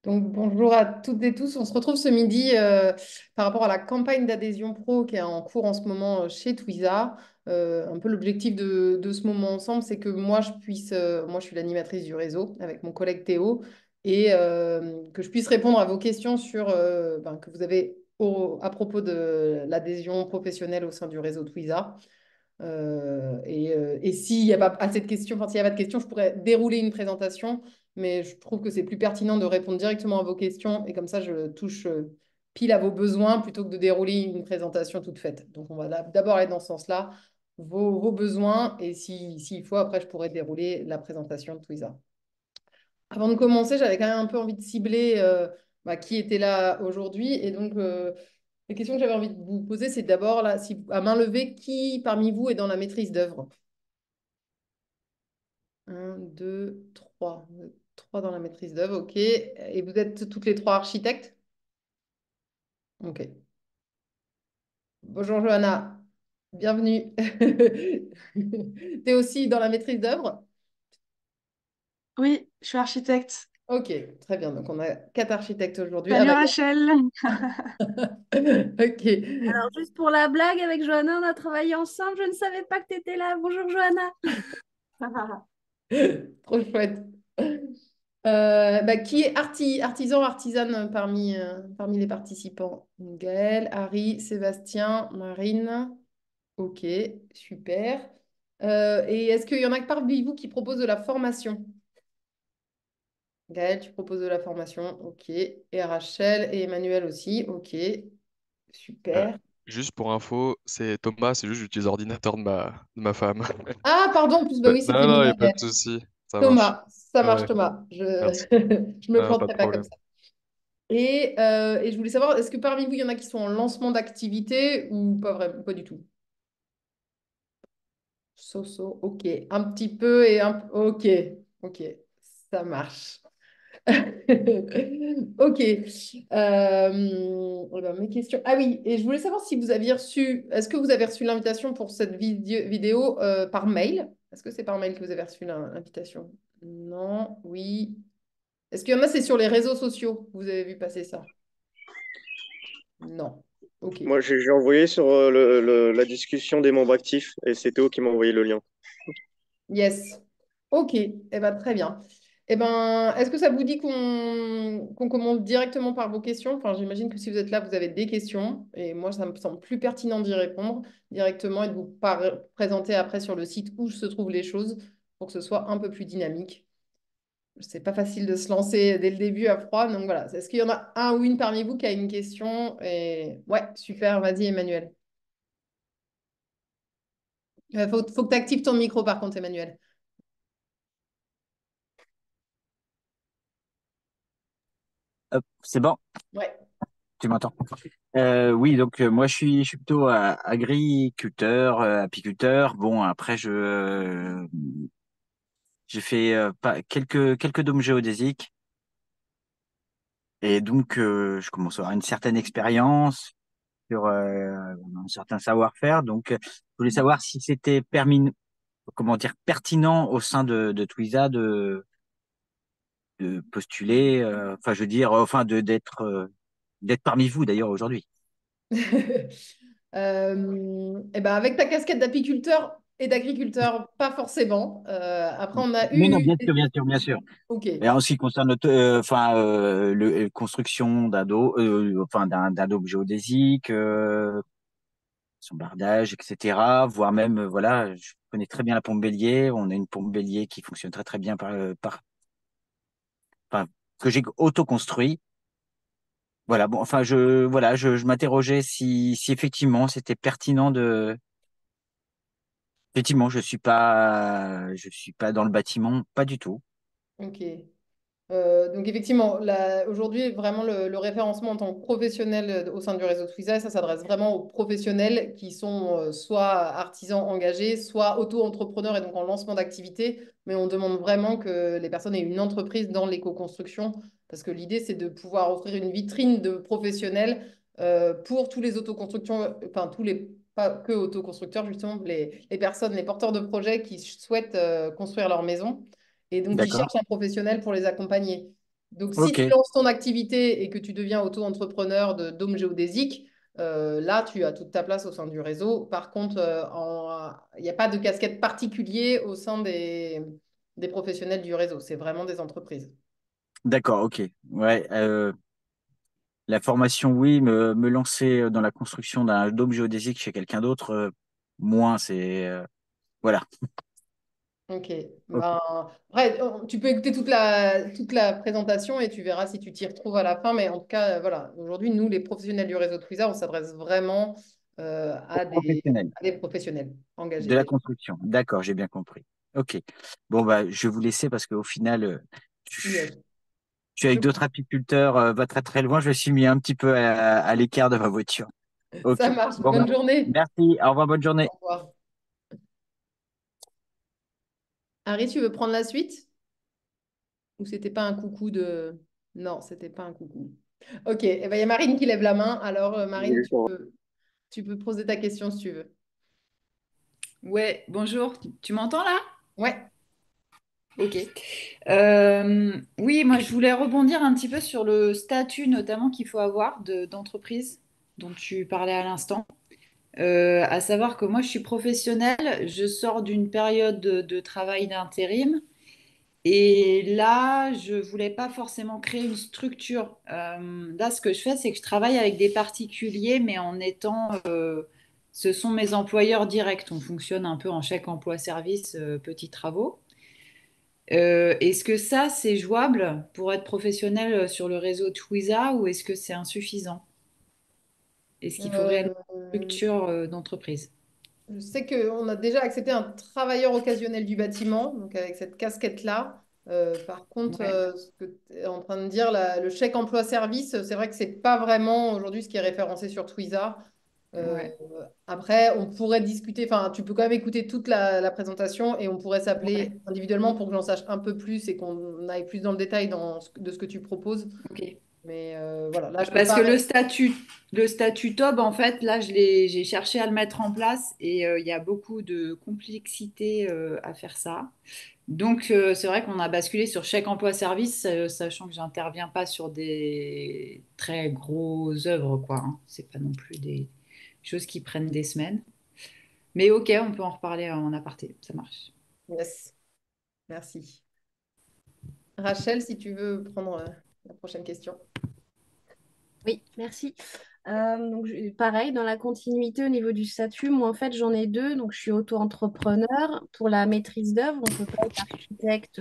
Donc, bonjour à toutes et tous. On se retrouve ce midi par rapport à la campagne d'adhésion pro qui est en cours en ce moment chez Twiza. Un peu l'objectif de ce moment ensemble, c'est que moi, moi, je suis l'animatrice du réseau avec mon collègue Théo, et que je puisse répondre à vos questions que vous avez à propos de l'adhésion professionnelle au sein du réseau Twiza. Et s'il n'y a pas assez de questions, enfin, s'il n'y a pas de questions, je pourrais dérouler une présentation, mais je trouve que c'est plus pertinent de répondre directement à vos questions et comme ça, je touche pile à vos besoins plutôt que de dérouler une présentation toute faite. Donc, on va d'abord aller dans ce sens-là, vos besoins, et s'il faut, après, je pourrais dérouler la présentation de Twiza. Avant de commencer, j'avais quand même un peu envie de cibler qui était là aujourd'hui. Et donc, la question que j'avais envie de vous poser, c'est d'abord, là, si, à main levée, qui parmi vous est dans la maîtrise d'œuvre? Un, deux, trois. Vous êtes trois dans la maîtrise d'œuvre, ok. Et vous êtes toutes les trois architectes? Ok. Bonjour Johanna, bienvenue. Tu es aussi dans la maîtrise d'œuvre? Oui, je suis architecte. Ok, très bien. Donc on a quatre architectes aujourd'hui. Ah Salut bah, Rachel. ok. Alors, juste pour la blague, avec Johanna, on a travaillé ensemble. Je ne savais pas que tu étais là. Bonjour Johanna. Trop chouette. Qui est artisan, artisane parmi les participants? Gaël, Harry, Sébastien, Marine. Ok, super. Et est-ce qu'il y en a que parmi vous qui proposent de la formation? Gaël, tu proposes de la formation, ok. Et Rachel et Emmanuel aussi, ok. Euh, Super. Juste pour info, c'est Thomas, c'est juste j'utilise l'ordinateur de ma femme. Ah, pardon, en plus, bah Ouais. oui, c'est Non, non, il n'y féminin. a pas de souci, ça marche. Thomas, ça marche, Ouais, Thomas. merci. Je me Ah, pas de planterai pas comme problème. ça. Et je voulais savoir, est-ce que parmi vous, il y en a qui sont en lancement d'activité ou pas vraiment, pas du tout? So, ok. Un petit peu et un... Ok, ok, ça marche. Ok. Eh ben, mes questions. Ah oui, et je voulais savoir si vous aviez reçu... Est-ce que vous avez reçu l'invitation pour cette vidéo par mail? Est-ce que c'est par mail que vous avez reçu l'invitation? Non, oui. Est-ce qu'il y en a, c'est sur les réseaux sociaux? Vous avez vu passer ça? Non. Ok. Moi, j'ai envoyé sur la discussion des membres actifs et c'est Théo qui m'a envoyé le lien. Yes. Ok. Eh ben, très bien. Eh ben, est-ce que ça vous dit qu'on commence directement par vos questions? Enfin, j'imagine que si vous êtes là, vous avez des questions. Et moi, ça me semble plus pertinent d'y répondre directement et de vous présenter après sur le site où se trouvent les choses pour que ce soit un peu plus dynamique. C'est pas facile de se lancer dès le début à froid. Donc voilà. Est-ce qu'il y en a un ou une parmi vous qui a une question? Et ouais, super. Vas-y, Emmanuel. Faut que tu actives ton micro, par contre, Emmanuel. Hop, c'est bon, Ouais. tu m'entends? Oui, donc moi je suis plutôt agriculteur, apiculteur. Bon, après j'ai fait pas, quelques dômes géodésiques et donc je commence à avoir une certaine expérience sur un certain savoir-faire. Donc je voulais savoir si c'était comment dire, pertinent au sein de Twiza de postuler, enfin je veux dire, enfin de d'être parmi vous d'ailleurs aujourd'hui. Eh ben avec ta casquette d'apiculteur et d'agriculteur, pas forcément. Après, on a Non, non, eu... bien sûr, bien sûr, bien sûr. Ok. Et en ce qui concerne le construction enfin d'un dôme géodésique, son bardage, etc. Voire même, voilà, je connais très bien la pompe Bélier. On a une pompe Bélier qui fonctionne très très bien enfin, que j'ai auto-construit. Voilà, bon, enfin, je m'interrogeais si effectivement c'était pertinent de. Effectivement, je suis pas dans le bâtiment, pas du tout. Ok. Donc effectivement, aujourd'hui, vraiment le référencement en tant que professionnel au sein du réseau Twiza, ça s'adresse vraiment aux professionnels qui sont soit artisans engagés, soit auto-entrepreneurs et donc en lancement d'activité. Mais on demande vraiment que les personnes aient une entreprise dans l'éco-construction parce que l'idée, c'est de pouvoir offrir une vitrine de professionnels pour tous les autoconstructions, enfin pas que autoconstructeurs, justement, les personnes, les porteurs de projets qui souhaitent construire leur maison et donc qui D'accord. cherchent un professionnel pour les accompagner. Donc, si Ok, tu lances ton activité et que tu deviens auto-entrepreneur de dôme géodésique, là, tu as toute ta place au sein du réseau. Par contre, il n'y a pas de casquette particulier au sein des professionnels du réseau. C'est vraiment des entreprises. d'accord, ok. Ouais, la formation, oui, me lancer dans la construction d'un dôme géodésique chez quelqu'un d'autre, moins, voilà. Ok. Ok. Ben, après, tu peux écouter toute la présentation et tu verras si tu t'y retrouves à la fin. Mais en tout cas, voilà. Aujourd'hui, nous, les professionnels du réseau Twiza, on s'adresse vraiment Aux professionnels à des professionnels engagés de la déjà. construction. D'accord, j'ai bien compris. Ok. Bon, bah, je vais vous laisser parce qu'au final, Yes. je suis avec d'autres apiculteurs, pas très très loin. Je me suis mis un petit peu à l'écart de ma voiture. Ça Ok. marche. Bon, bah, Bonne journée. merci. Au revoir, bonne journée. Au revoir. Harry, tu veux prendre la suite? Ou c'était pas un coucou de... Non, c'était pas un coucou. Ok, eh ben, il y a Marine qui lève la main. Alors, Marine, tu peux poser ta question si tu veux. Ouais, bonjour, tu m'entends là? Ouais. Ok. Oui, moi je voulais rebondir un petit peu sur le statut notamment qu'il faut avoir d'entreprise dont tu parlais à l'instant. À savoir que moi je suis professionnelle, je sors d'une période de travail d'intérim et là je voulais pas forcément créer une structure. Là ce que je fais c'est que je travaille avec des particuliers mais en étant... ce sont mes employeurs directs. On fonctionne un peu en chèque emploi-service, petits travaux. Est-ce que ça, c'est jouable pour être professionnel sur le réseau Twiza ou est-ce que c'est insuffisant? Est-ce qu'il faut réellement une Euh, structure d'entreprise? Je sais qu'on a déjà accepté un travailleur occasionnel du bâtiment, donc avec cette casquette-là. Par contre, Ouais, ce que tu es en train de dire, le chèque emploi-service, c'est vrai que c'est pas vraiment aujourd'hui ce qui est référencé sur Twiza. Euh, ouais, Après, on pourrait discuter, enfin, tu peux quand même écouter toute la présentation et on pourrait ouais, s'appeler individuellement pour que j'en sache un peu plus et qu'on aille plus dans le détail de ce que tu proposes. ok. Mais voilà, là, je peux Parce pas. que le statut TOB, en fait, là, j'ai cherché à le mettre en place et il y a beaucoup de complexité à faire ça. Donc, c'est vrai qu'on a basculé sur chèque emploi-service, sachant que j'interviens pas sur des très grosses œuvres, quoi, hein. C'est pas non plus des choses qui prennent des semaines. Mais ok, on peut en reparler en aparté, ça marche. Yes, merci. Rachel, si tu veux prendre la prochaine question. Oui, merci. Pareil, dans la continuité au niveau du statut, moi en fait j'en ai deux. Donc je suis auto-entrepreneur. Pour la maîtrise d'œuvre, on ne peut pas être architecte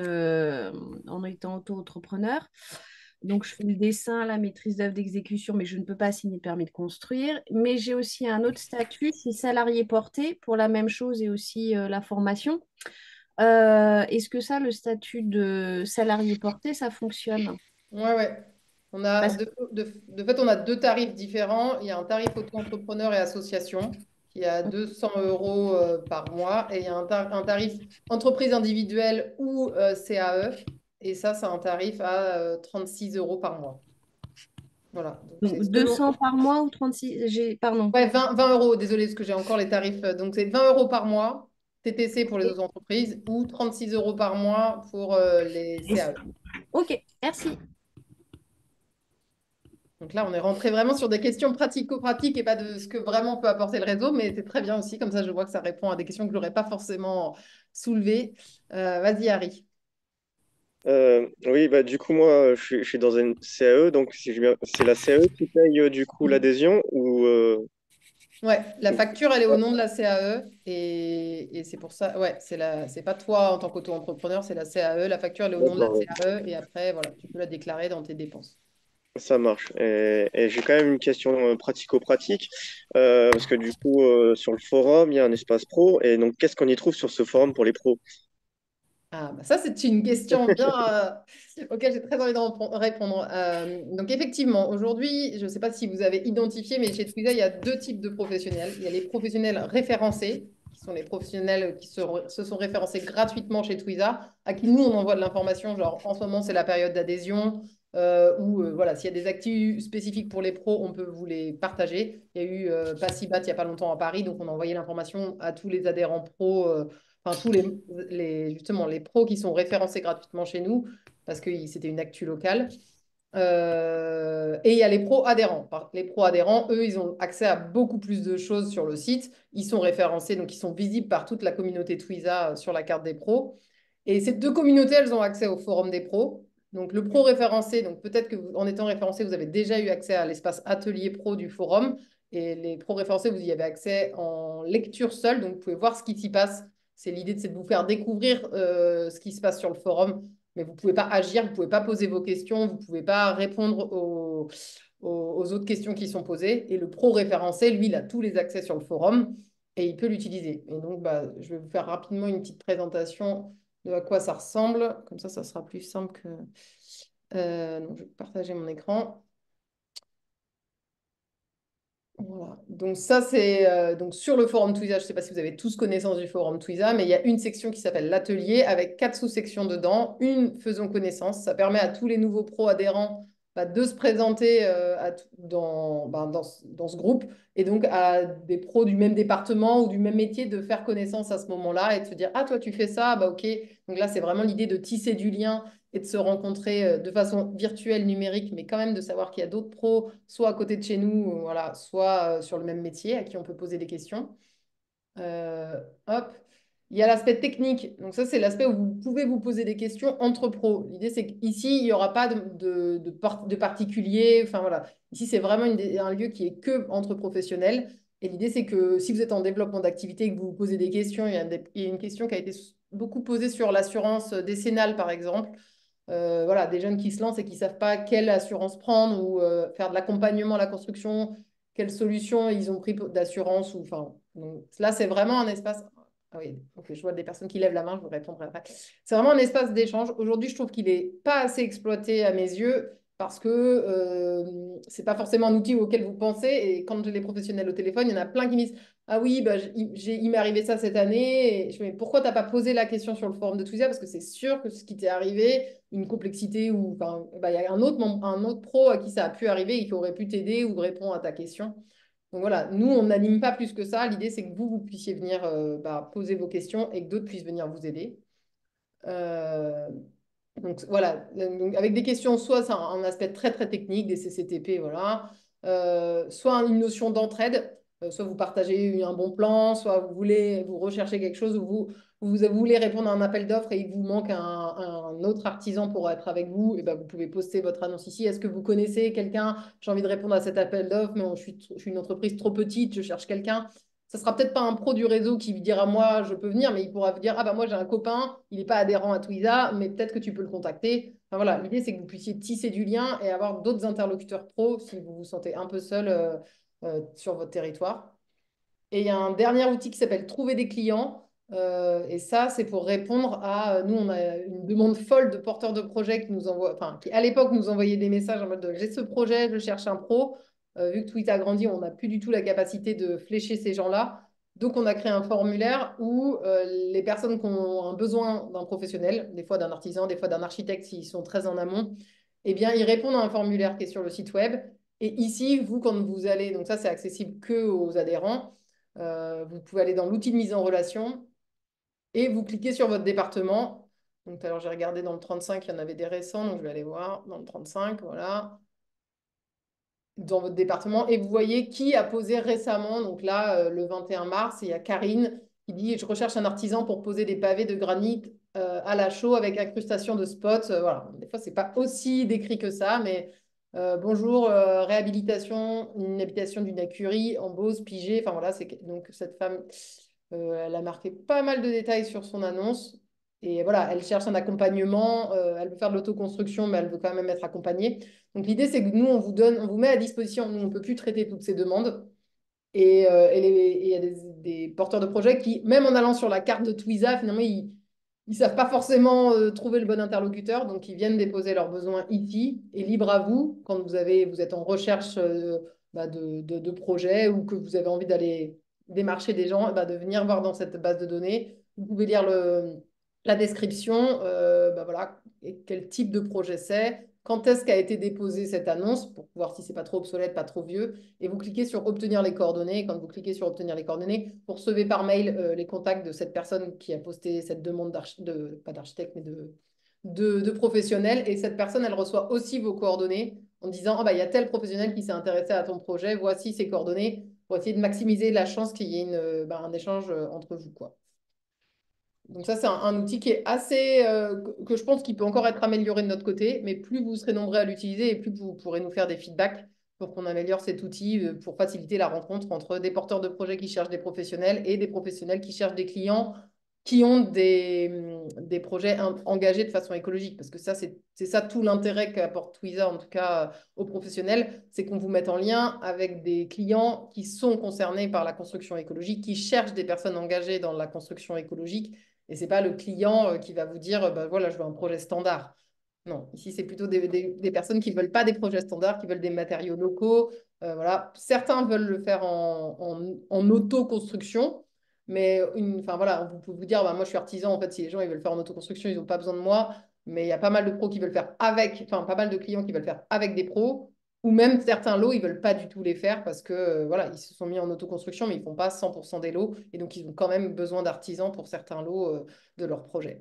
en étant auto-entrepreneur. Donc je fais le dessin, la maîtrise d'œuvre d'exécution, mais je ne peux pas signer de permis de construire. Mais j'ai aussi un autre statut, c'est salarié porté pour la même chose et aussi la formation. Est-ce que ça, le statut de salarié porté, ça fonctionne? Ouais, ouais. On a Parce de fait, on a deux tarifs différents. Il y a un tarif auto-entrepreneur et association qui est à 200 euros par mois et il y a un tarif entreprise individuelle ou CAE. Et ça, c'est un tarif à 36 euros par mois. Voilà. Donc, Donc c'est selon. 200 par mois ou 36, pardon. Ouais, 20 euros, désolé, parce que j'ai encore les tarifs. Donc, c'est 20 euros par mois, TTC pour les Et- autres entreprises, ou 36 euros par mois pour les CAE. Ok, merci. Donc là, on est rentré vraiment sur des questions pratico-pratiques et pas de ce que vraiment peut apporter le réseau, mais c'est très bien aussi. Comme ça, je vois que ça répond à des questions que je n'aurais pas forcément soulevées. Vas-y, Harry. Oui, bah, du coup, moi, je suis dans une CAE, donc si c'est la CAE qui paye du coup l'adhésion ou Ouais, la facture, elle est au nom de la CAE et c'est pour ça, ouais, c'est pas toi en tant qu'auto-entrepreneur, c'est la CAE. La facture, elle est au nom de la D'accord, ouais. CAE et après, voilà, tu peux la déclarer dans tes dépenses. Ça marche. Et j'ai quand même une question pratico-pratique, parce que du coup, sur le forum, il y a un espace pro, et donc qu'est-ce qu'on y trouve sur ce forum pour les pros? Ah, bah ça, c'est une question bien auquel j'ai très envie de répondre. Donc, effectivement, aujourd'hui, je ne sais pas si vous avez identifié, mais chez Twiza, il y a deux types de professionnels. Il y a les professionnels référencés, qui sont les professionnels qui se sont référencés gratuitement chez Twiza, à qui nous, on envoie de l'information. Genre, en ce moment, c'est la période d'adhésion, ou voilà, s'il y a des actus spécifiques pour les pros, on peut vous les partager. Il y a eu Passibat il n'y a pas longtemps à Paris, donc on a envoyé l'information à tous les adhérents pros. Enfin, justement, les pros qui sont référencés gratuitement chez nous. parce que c'était une actu locale. Et il y a les pros adhérents. Les pros adhérents, eux, ils ont accès à beaucoup plus de choses sur le site. Ils sont référencés, donc ils sont visibles par toute la communauté Twiza sur la carte des pros. Et ces deux communautés, elles ont accès au forum des pros. Donc le pro référencé, donc peut-être que en étant référencé, vous avez déjà eu accès à l'espace atelier pro du forum. Et les pros référencés, vous y avez accès en lecture seule, donc vous pouvez voir ce qui s'y passe. C'est l'idée, c'est de vous faire découvrir ce qui se passe sur le forum, mais vous ne pouvez pas agir, vous ne pouvez pas poser vos questions, vous ne pouvez pas répondre aux autres questions qui sont posées. Et le pro référencé, lui, il a tous les accès sur le forum et il peut l'utiliser. Et donc, bah, je vais vous faire rapidement une petite présentation de à quoi ça ressemble. Comme ça sera plus simple que... donc, je vais partager mon écran. Voilà. Donc ça, c'est donc sur le forum Twiza. Je ne sais pas si vous avez tous connaissance du forum Twiza, mais il y a une section qui s'appelle l'atelier avec 4 sous-sections dedans. Une, faisons connaissance. Ça permet à tous les nouveaux pros adhérents de se présenter dans ce groupe et donc à des pros du même département ou du même métier de faire connaissance à ce moment-là et de se dire, ah, toi, tu fais ça, bah ok. Donc là, c'est vraiment l'idée de tisser du lien et de se rencontrer de façon virtuelle, numérique, mais quand même de savoir qu'il y a d'autres pros, soit à côté de chez nous, voilà, soit sur le même métier, à qui on peut poser des questions. Hop. Il y a l'aspect technique. Donc ça, c'est l'aspect où vous pouvez vous poser des questions entre pros. L'idée, c'est qu'ici, il n'y aura pas de particulier. Enfin, voilà. Ici, c'est vraiment un lieu qui est que entre professionnels. Et l'idée, c'est que si vous êtes en développement d'activité et que vous vous posez des questions, il y a une question qui a été beaucoup posée sur l'assurance décennale, par exemple. Voilà, des jeunes qui se lancent et qui ne savent pas quelle assurance prendre ou faire de l'accompagnement à la construction, quelle solution ils ont pris d'assurance. Enfin, donc, là, c'est vraiment un espace. Ah oui, ok, je vois des personnes qui lèvent la main, je vous répondrai après. C'est vraiment un espace d'échange. Aujourd'hui, je trouve qu'il n'est pas assez exploité à mes yeux parce que ce n'est pas forcément un outil auquel vous pensez. Et quand j'ai les professionnels au téléphone, il y en a plein qui me disent ah oui, bah, il m'est arrivé ça cette année. Et je me dis, pourquoi tu n'as pas posé la question sur le forum de Twitter? Parce que c'est sûr que ce qui t'est arrivé, une complexité ou enfin, bah, il y a un autre pro à qui ça a pu arriver et qui aurait pu t'aider ou répondre à ta question. Donc voilà, nous, on n'anime pas plus que ça. L'idée, c'est que vous puissiez venir poser vos questions et que d'autres puissent venir vous aider. Euh, donc voilà, donc, avec des questions, soit c'est un aspect très très technique, des CCTP, voilà, soit une notion d'entraide, soit vous partagez un bon plan, soit vous recherchez quelque chose, ou vous voulez répondre à un appel d'offres et il vous manque un autre artisan pour être avec vous, et ben, vous pouvez poster votre annonce ici. Est-ce que vous connaissez quelqu'un? J'ai envie de répondre à cet appel d'offres, mais je suis une entreprise trop petite, je cherche quelqu'un. Ça sera peut-être pas un pro du réseau qui dira moi je peux venir, mais il pourra vous dire ah bah moi j'ai un copain, il n'est pas adhérent à Twiza, mais peut-être que tu peux le contacter. Enfin, voilà, l'idée c'est que vous puissiez tisser du lien et avoir d'autres interlocuteurs pro si vous vous sentez un peu seul sur votre territoire. Et il y a un dernier outil qui s'appelle Trouver des clients. Et ça, c'est pour répondre à. Nous, on a une demande folle de porteurs de projets qui nous envoient, enfin, qui à l'époque nous envoyaient des messages en mode j'ai ce projet, je cherche un pro. Vu que Twitter a grandi, on n'a plus du tout la capacité de flécher ces gens-là. Donc, on a créé un formulaire où les personnes qui ont un besoin d'un professionnel, des fois d'un artisan, des fois d'un architecte s'ils sont très en amont, eh bien, ils répondent à un formulaire qui est sur le site web. Et ici, vous, quand vous allez, donc ça, c'est accessible que aux adhérents. Vous pouvez aller dans l'outil de mise en relation et vous cliquez sur votre département. Donc, alors, j'ai regardé dans le 35, il y en avait des récents, donc je vais aller voir dans le 35, voilà, dans votre département. Et vous voyez qui a posé récemment. Donc là, le 21 mars, il y a Karine qui dit, je recherche un artisan pour poser des pavés de granit à la chaux avec incrustation de spots. Voilà. Des fois, c'est pas aussi décrit que ça, mais bonjour, réhabilitation, une habitation d'une écurie en Beauce, Pigé. Enfin voilà, donc cette femme, elle a marqué pas mal de détails sur son annonce. Et voilà, elle cherche un accompagnement, elle veut faire de l'autoconstruction, mais elle veut quand même être accompagnée. Donc l'idée, c'est que nous, on vous met à disposition, nous, on ne peut plus traiter toutes ces demandes. Et il y a des porteurs de projets qui, même en allant sur la carte de Twiza, finalement, ils ne savent pas forcément trouver le bon interlocuteur, donc ils viennent déposer leurs besoins ici. Et libre à vous, quand vous êtes en recherche de projets ou que vous avez envie d'aller démarcher des gens, de venir voir dans cette base de données. Vous pouvez lire la description, voilà, et quel type de projet c'est, quand est-ce qu'a été déposée cette annonce, pour voir si c'est pas trop obsolète, pas trop vieux, et vous cliquez sur obtenir les coordonnées. Et quand vous cliquez sur obtenir les coordonnées, vous recevez par mail les contacts de cette personne qui a posté cette demande pas d'architecte, mais de professionnels et cette personne, elle reçoit aussi vos coordonnées en disant, ah bah, il y a tel professionnel qui s'est intéressé à ton projet, voici ses coordonnées pour essayer de maximiser la chance qu'il y ait un échange entre vous, quoi. Donc ça, c'est un outil qui est assez, que je pense qu'il peut encore être amélioré de notre côté, mais plus vous serez nombreux à l'utiliser et plus vous pourrez nous faire des feedbacks pour qu'on améliore cet outil pour faciliter la rencontre entre des porteurs de projets qui cherchent des professionnels et des professionnels qui cherchent des clients qui ont des projets engagés de façon écologique. Parce que ça, c'est ça tout l'intérêt qu'apporte Twiza, en tout cas aux professionnels, c'est qu'on vous mette en lien avec des clients qui sont concernés par la construction écologique, qui cherchent des personnes engagées dans la construction écologique et c'est pas le client qui va vous dire, bah, voilà, je veux un projet standard. Non, ici, c'est plutôt des personnes qui veulent pas des projets standards, qui veulent des matériaux locaux. Voilà. Certains veulent le faire en autoconstruction, mais enfin, voilà, vous pouvez vous dire, bah, moi, je suis artisan. En fait, si les gens ils veulent faire en autoconstruction, ils n'ont pas besoin de moi. Mais il y a pas mal de pros qui veulent faire avec, enfin, pas mal de clients qui veulent faire avec des pros. Ou même certains lots, ils veulent pas du tout les faire parce que voilà, ils se sont mis en autoconstruction, mais ils font pas 100% des lots. Et donc, ils ont quand même besoin d'artisans pour certains lots de leur projet.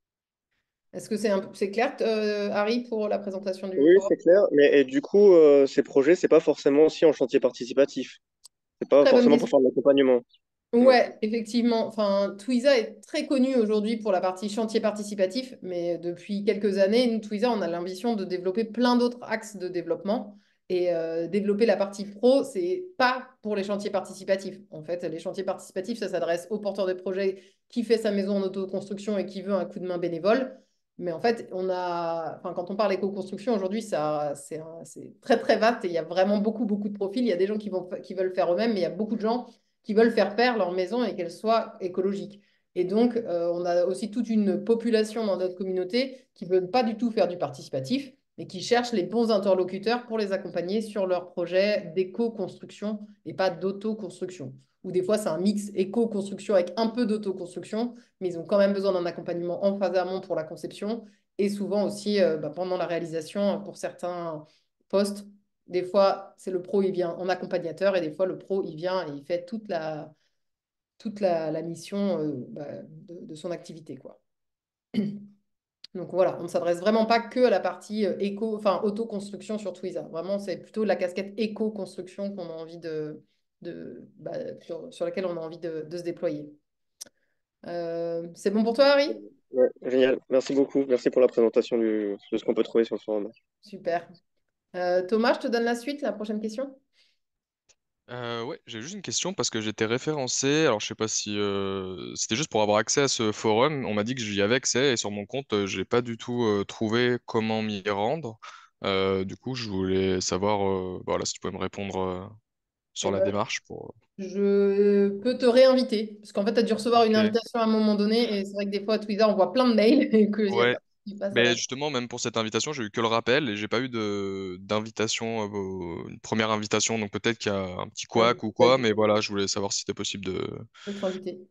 Est-ce que c'est clair, Harry, pour la présentation du Oui, forum? c'est clair. Mais et du coup, ces projets, c'est pas forcément aussi en chantier participatif. C'est pas Très bonne forcément pour question. faire de l'accompagnement. Ouais. Ouais, effectivement. Enfin, Twiza est très connu aujourd'hui pour la partie chantier participatif, mais depuis quelques années, nous, Twiza, on a l'ambition de développer plein d'autres axes de développement. Et développer la partie pro, c'est pas pour les chantiers participatifs. En fait, les chantiers participatifs, ça s'adresse au porteur de projet qui fait sa maison en autoconstruction et qui veut un coup de main bénévole. Mais en fait, enfin, quand on parle éco-construction aujourd'hui, c'est très très vaste et il y a vraiment beaucoup beaucoup de profils. Il y a des gens qui veulent faire eux-mêmes, mais il y a beaucoup de gens qui veulent faire leur maison et qu'elle soit écologique. Et donc, on a aussi toute une population dans notre communauté qui ne veut pas du tout faire du participatif, mais qui cherche les bons interlocuteurs pour les accompagner sur leurs projets d'éco-construction et pas d'auto-construction. Ou des fois, c'est un mix éco-construction avec un peu d'auto-construction, mais ils ont quand même besoin d'un accompagnement en phase amont pour la conception et souvent aussi pendant la réalisation pour certains postes. Des fois, c'est le pro, il vient en accompagnateur et des fois, le pro, il vient et il fait toute la mission de son activité, quoi. Donc voilà, on ne s'adresse vraiment pas que à la partie enfin autoconstruction sur Twiza. Vraiment, c'est plutôt la casquette éco-construction qu'on a envie sur laquelle on a envie de se déployer. C'est bon pour toi, Harry? Ouais, génial. Merci beaucoup. Merci pour la présentation de ce qu'on peut trouver sur le forum. Super. Thomas, je te donne la suite, la prochaine question. Ouais, j'ai juste une question parce que j'étais référencé. Alors, je sais pas si c'était juste pour avoir accès à ce forum. On m'a dit que j'y avais accès et sur mon compte, j'ai pas du tout trouvé comment m'y rendre. Du coup, je voulais savoir, voilà, si tu pouvais me répondre sur Eh la ben, démarche pour. je peux te réinviter, parce qu'en fait, tu as dû recevoir une Ok. invitation à un moment donné, et c'est vrai que des fois, à Twitter, on voit plein de mails et qu'il y a Ouais. personne qui passe à Mais la... justement, même pour cette invitation, j'ai eu que le rappel et j'ai pas eu de d'invitation, une première invitation. Donc peut-être qu'il y a un petit couac ou quoi. Mais voilà, je voulais savoir si c'était possible de. Je peux te réinviter.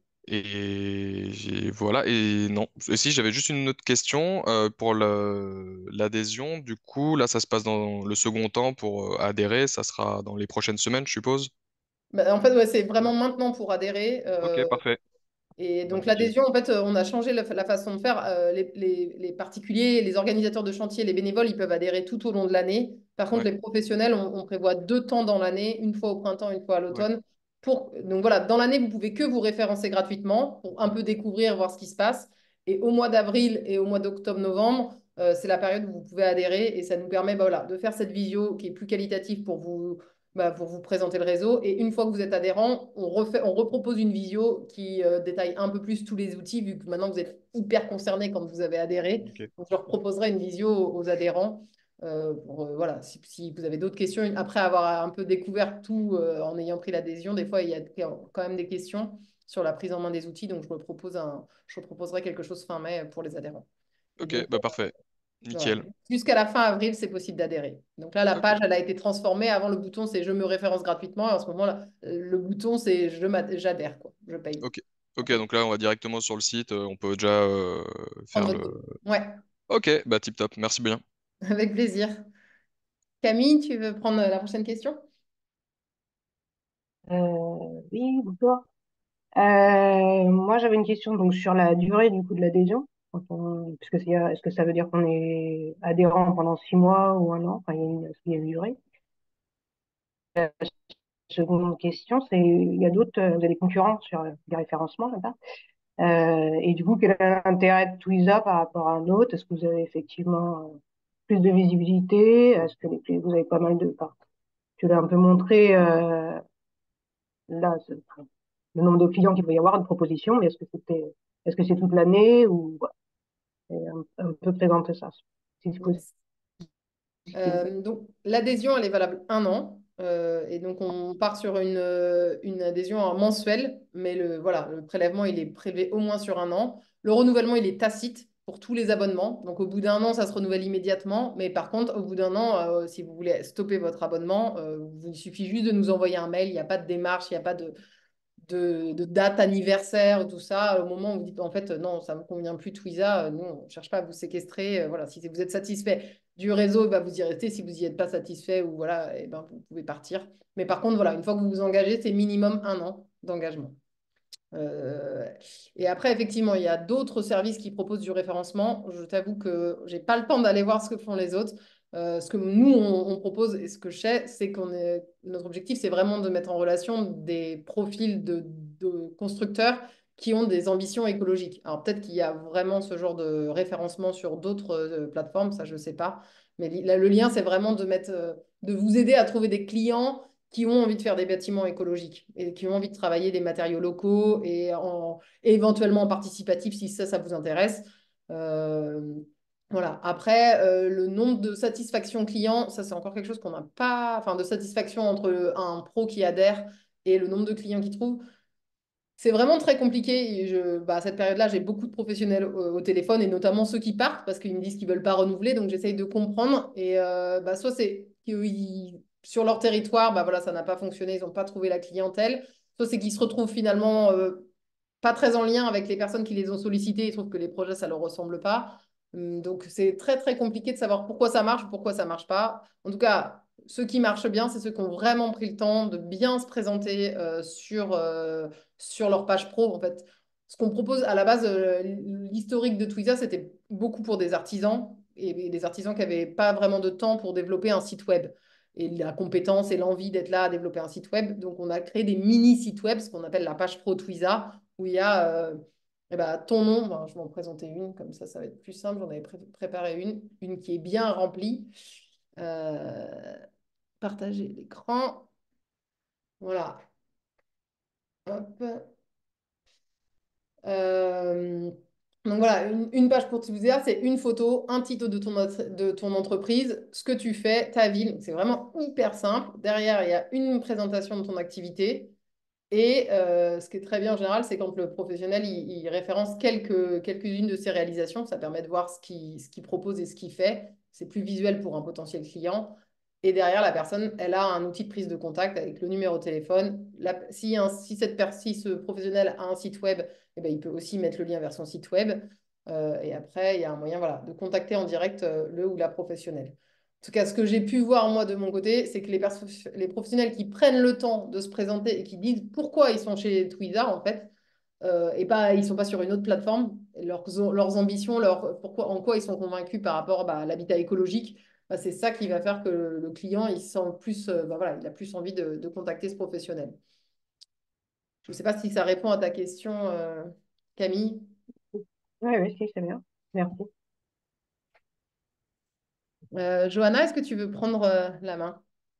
Voilà, et non. Et si j'avais juste une autre question pour l'adhésion, du coup, là, ça se passe dans le second temps pour adhérer, ça sera dans les prochaines semaines, je suppose. Bah, en fait, ouais, c'est vraiment maintenant pour adhérer. Ok, parfait. Et Bah, donc nickel. l'adhésion, en fait, on a changé la façon de faire. Les particuliers, les organisateurs de chantier, les bénévoles, ils peuvent adhérer tout au long de l'année. Par contre, Ouais, les professionnels, on prévoit 2 temps dans l'année, une fois au printemps, une fois à ouais, l'automne. Donc voilà, dans l'année, vous pouvez que vous référencer gratuitement pour un peu découvrir, voir ce qui se passe. Et au mois d'avril et au mois d'octobre-novembre, c'est la période où vous pouvez adhérer et ça nous permet voilà, de faire cette visio qui est plus qualitative pour vous présenter le réseau. Et une fois que vous êtes adhérent, on repropose une visio qui détaille un peu plus tous les outils, vu que maintenant vous êtes hyper concerné quand vous avez adhéré. ok, Donc, je leur proposerai une visio aux adhérents. Voilà, si vous avez d'autres questions, après avoir un peu découvert tout en ayant pris l'adhésion, des fois il y a quand même des questions sur la prise en main des outils. Donc, je proposerai quelque chose fin mai pour les adhérents. Et ok, donc, bah parfait, voilà. nickel. Jusqu'à la fin avril, c'est possible d'adhérer. Donc là, la Ok, page, elle a été transformée. Avant, le bouton, c'est je me référence gratuitement. Et en ce moment-là, le bouton, c'est j'adhère, quoi. Je paye. ok, ok, Ok. donc là, on va directement sur le site, on peut déjà Prendre faire votre le. copie. Ouais, Ok, bah tip top, merci bien. avec plaisir. Camille, tu veux prendre la prochaine question? Oui, bonjour. Moi, j'avais une question donc sur la durée du coup de l'adhésion. est-ce que ça veut dire qu'on est adhérent pendant 6 mois ou un an? Enfin, il y a une durée. Seconde question, c'est, il y a d'autres, vous avez des concurrents sur des référencements là-bas. Et du coup, quel est l'intérêt de Twiza par rapport à un autre? Est-ce que vous avez effectivement plus de visibilité? Est-ce que vous avez pas mal de, enfin, tu l'as un peu montré là, enfin, le nombre de clients qu'il peut y avoir, de propositions, mais est-ce que c'est toute l'année ou voilà, et un peu présenter ça, si c'est Yes. possible. Donc, l'adhésion, elle est valable 1 an. Et donc, on part sur une adhésion en mensuelle. Mais voilà, le prélèvement, il est prélevé au moins sur 1 an. Le renouvellement, il est tacite pour tous les abonnements. Donc, au bout d'1 an, ça se renouvelle immédiatement. Mais par contre, au bout d'1 an, si vous voulez stopper votre abonnement, il suffit juste de nous envoyer un mail. Il n'y a pas de démarche, il n'y a pas de date anniversaire, tout ça, au moment où vous dites en fait non, ça ne me convient plus Twiza, nous on ne cherche pas à vous séquestrer. Voilà, si vous êtes satisfait du réseau, bah, vous y restez. Si vous n'y êtes pas satisfait, ou voilà, et ben, vous pouvez partir. Mais par contre, voilà, une fois que vous vous engagez, c'est minimum 1 an d'engagement. Euh, et après, effectivement, il y a d'autres services qui proposent du référencement. Je t'avoue que j'ai pas le temps d'aller voir ce que font les autres. Ce que nous, on propose et ce que je sais, c'est notre objectif, c'est vraiment de mettre en relation des profils de constructeurs qui ont des ambitions écologiques. Alors peut-être qu'il y a vraiment ce genre de référencement sur d'autres plateformes, ça je sais pas. Mais le lien, c'est vraiment de vous aider à trouver des clients qui ont envie de faire des bâtiments écologiques et qui ont envie de travailler des matériaux locaux et éventuellement en participatif si ça vous intéresse. Euh, voilà. Après, le nombre de satisfaction client, ça c'est encore quelque chose qu'on n'a pas, enfin de satisfaction entre un pro qui adhère et le nombre de clients qui trouve. C'est vraiment très compliqué. À cette période-là, j'ai beaucoup de professionnels au téléphone et notamment ceux qui partent parce qu'ils me disent qu'ils ne veulent pas renouveler. Donc, j'essaye de comprendre. Et soit c'est qu'ils, sur leur territoire, voilà, ça n'a pas fonctionné, ils n'ont pas trouvé la clientèle. Soit c'est qu'ils se retrouvent finalement pas très en lien avec les personnes qui les ont sollicités. Ils trouvent que les projets, ça ne leur ressemble pas. Donc, c'est très, très compliqué de savoir pourquoi ça marche ou pourquoi ça ne marche pas. En tout cas, ceux qui marchent bien, c'est ceux qui ont vraiment pris le temps de bien se présenter sur leur page pro. En fait, ce qu'on propose à la base, l'historique de Twitter, c'était beaucoup pour des artisans et des artisans qui n'avaient pas vraiment de temps pour développer un site web et la compétence et l'envie d'être là à développer un site web. Donc, on a créé des mini sites web, ce qu'on appelle la page pro Twiza, où il y a ton nom. Bon, je vais en présenter une, comme ça va être plus simple. J'en avais préparé une qui est bien remplie. Partager l'écran. Voilà. Hop. Euh, donc voilà, une page pour Twitter, c'est une photo, un titre de ton entreprise, ce que tu fais, ta ville. C'est vraiment hyper simple. Derrière, il y a une présentation de ton activité. Et ce qui est très bien en général, c'est quand le professionnel il référence quelques-unes de ses réalisations. Ça permet de voir ce qu'il propose et ce qu'il fait. C'est plus visuel pour un potentiel client. Et derrière, la personne, elle a un outil de prise de contact avec le numéro de téléphone. Si ce professionnel a un site web, eh ben, il peut aussi mettre le lien vers son site web. Et après, il y a un moyen voilà, de contacter en direct le ou la professionnelle. En tout cas, ce que j'ai pu voir moi de mon côté, c'est que les professionnels qui prennent le temps de se présenter et qui disent pourquoi ils sont chez Twiza, en fait, et pas, ils sont pas sur une autre plateforme, et leurs ambitions, en quoi ils sont convaincus par rapport à l'habitat écologique, c'est ça qui va faire que le client, il sent plus, voilà, il a plus envie de contacter ce professionnel. Je ne sais pas si ça répond à ta question, Camille. Oui, oui, si, c'est bien. Merci. Johanna, est-ce que tu veux prendre la main?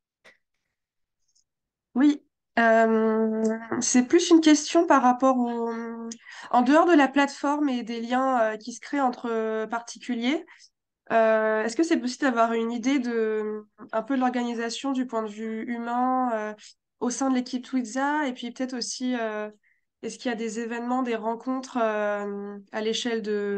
Oui, c'est plus une question par rapport en dehors de la plateforme et des liens qui se créent entre particuliers. Est-ce que c'est possible d'avoir une idée de un peu de l'organisation du point de vue humain au sein de l'équipe Twiza et puis peut-être aussi est-ce qu'il y a des événements, des rencontres à l'échelle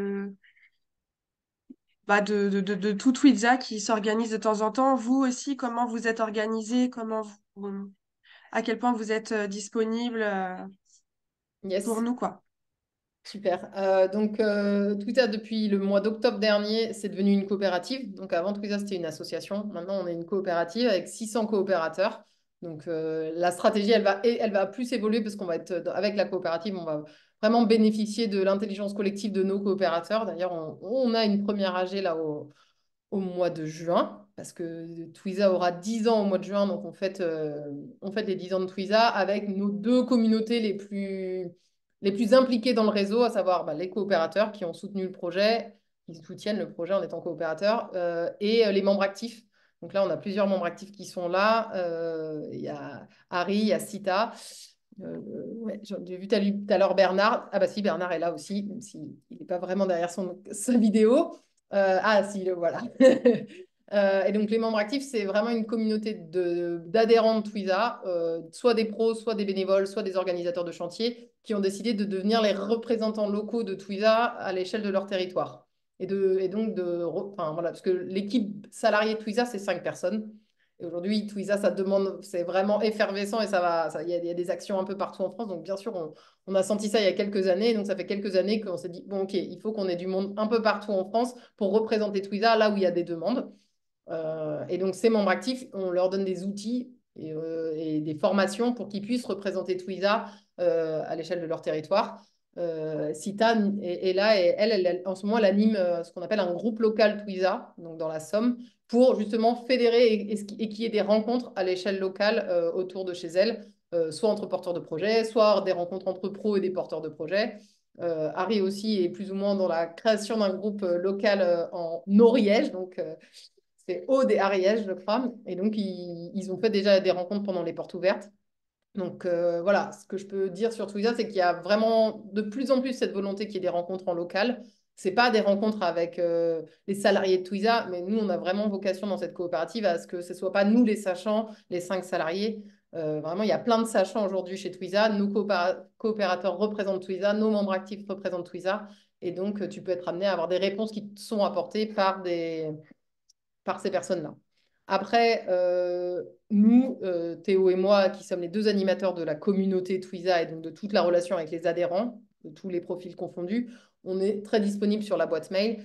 de tout Twiza qui s'organisent de temps en temps? Vous aussi, comment vous êtes organisé? À quel point vous êtes disponible pour Yes. nous, quoi. Super. Donc, Twitter, depuis le mois d'octobre dernier, c'est devenu une coopérative. Donc, avant, Twitter, c'était une association. Maintenant, on est une coopérative avec 600 coopérateurs. Donc, la stratégie, elle va plus évoluer parce qu'on va être avec la coopérative, on va vraiment bénéficier de l'intelligence collective de nos coopérateurs. D'ailleurs, on a une première AG là au mois de juin, parce que Twiza aura 10 ans au mois de juin, donc on fête les 10 ans de Twiza avec nos deux communautés les plus impliquées dans le réseau, à savoir les coopérateurs qui ont soutenu le projet, qui soutiennent le projet en étant coopérateurs, et les membres actifs. Donc là, on a plusieurs membres actifs qui sont là. Il y a Harry, il y a Sita. Ouais, j'ai vu tout à l'heure Bernard. Ah bah si, Bernard est là aussi, même s'il n'est pas vraiment derrière sa vidéo. Ah si, le voilà. Et donc les membres actifs, c'est vraiment une communauté d'adhérents de Twiza, soit des pros, soit des bénévoles, soit des organisateurs de chantier, qui ont décidé de devenir les représentants locaux de Twiza à l'échelle de leur territoire. Et donc, enfin, voilà, parce que l'équipe salariée de Twiza, c'est 5 personnes. Et aujourd'hui, Twiza, ça demande, c'est vraiment effervescent et il y a des actions un peu partout en France. Donc, bien sûr, on a senti ça il y a quelques années. Donc, ça fait quelques années qu'on s'est dit, bon, OK, il faut qu'on ait du monde un peu partout en France pour représenter Twiza là où il y a des demandes. Et donc, ces membres actifs, on leur donne des outils et des formations pour qu'ils puissent représenter Twiza à l'échelle de leur territoire. Sita est là et en ce moment, elle anime ce qu'on appelle un groupe local Twiza, donc dans la Somme, pour justement fédérer et qu'il y ait des rencontres à l'échelle locale autour de chez elle, soit entre porteurs de projets, soit des rencontres entre pros et des porteurs de projets. Harry aussi est plus ou moins dans la création d'un groupe local en Ariège, donc c'est Aude et Ariège, je crois. Et donc, ils ont fait déjà des rencontres pendant les portes ouvertes. Donc voilà, ce que je peux dire sur Twiza, c'est qu'il y a vraiment de plus en plus cette volonté qu'il y ait des rencontres en local. C'est pas des rencontres avec les salariés de Twiza, mais nous, on a vraiment vocation dans cette coopérative à ce que ce ne soit pas nous les sachants, les 5 salariés. Vraiment, il y a plein de sachants aujourd'hui chez Twiza. Nos coopérateurs représentent Twiza, nos membres actifs représentent Twiza. Et donc, tu peux être amené à avoir des réponses qui te sont apportées par ces personnes-là. Après, nous, Théo et moi, qui sommes les deux animateurs de la communauté Twiza et donc de toute la relation avec les adhérents, de tous les profils confondus, on est très disponible sur la boîte mail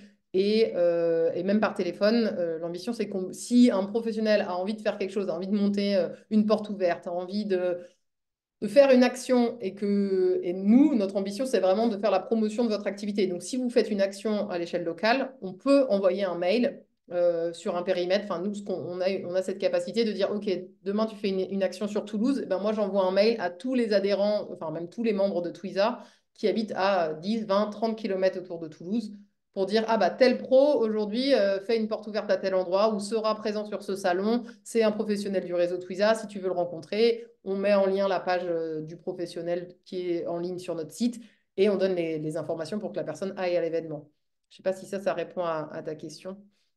et même par téléphone. L'ambition, c'est que si un professionnel a envie de faire quelque chose, a envie de monter une porte ouverte, a envie de faire une action et nous, notre ambition, c'est vraiment de faire la promotion de votre activité. Donc, si vous faites une action à l'échelle locale, on peut envoyer un mail sur un périmètre. Enfin, nous, on a cette capacité de dire, OK, demain, tu fais une action sur Toulouse. Ben, moi, j'envoie un mail à tous les adhérents, enfin, même tous les membres de Twiza qui habitent à 10, 20, 30 km autour de Toulouse pour dire, ah bah, tel pro, aujourd'hui, fait une porte ouverte à tel endroit ou sera présent sur ce salon. C'est un professionnel du réseau Twiza. Si tu veux le rencontrer, on met en lien la page du professionnel qui est en ligne sur notre site et on donne les informations pour que la personne aille à l'événement. Je ne sais pas si ça répond à ta question.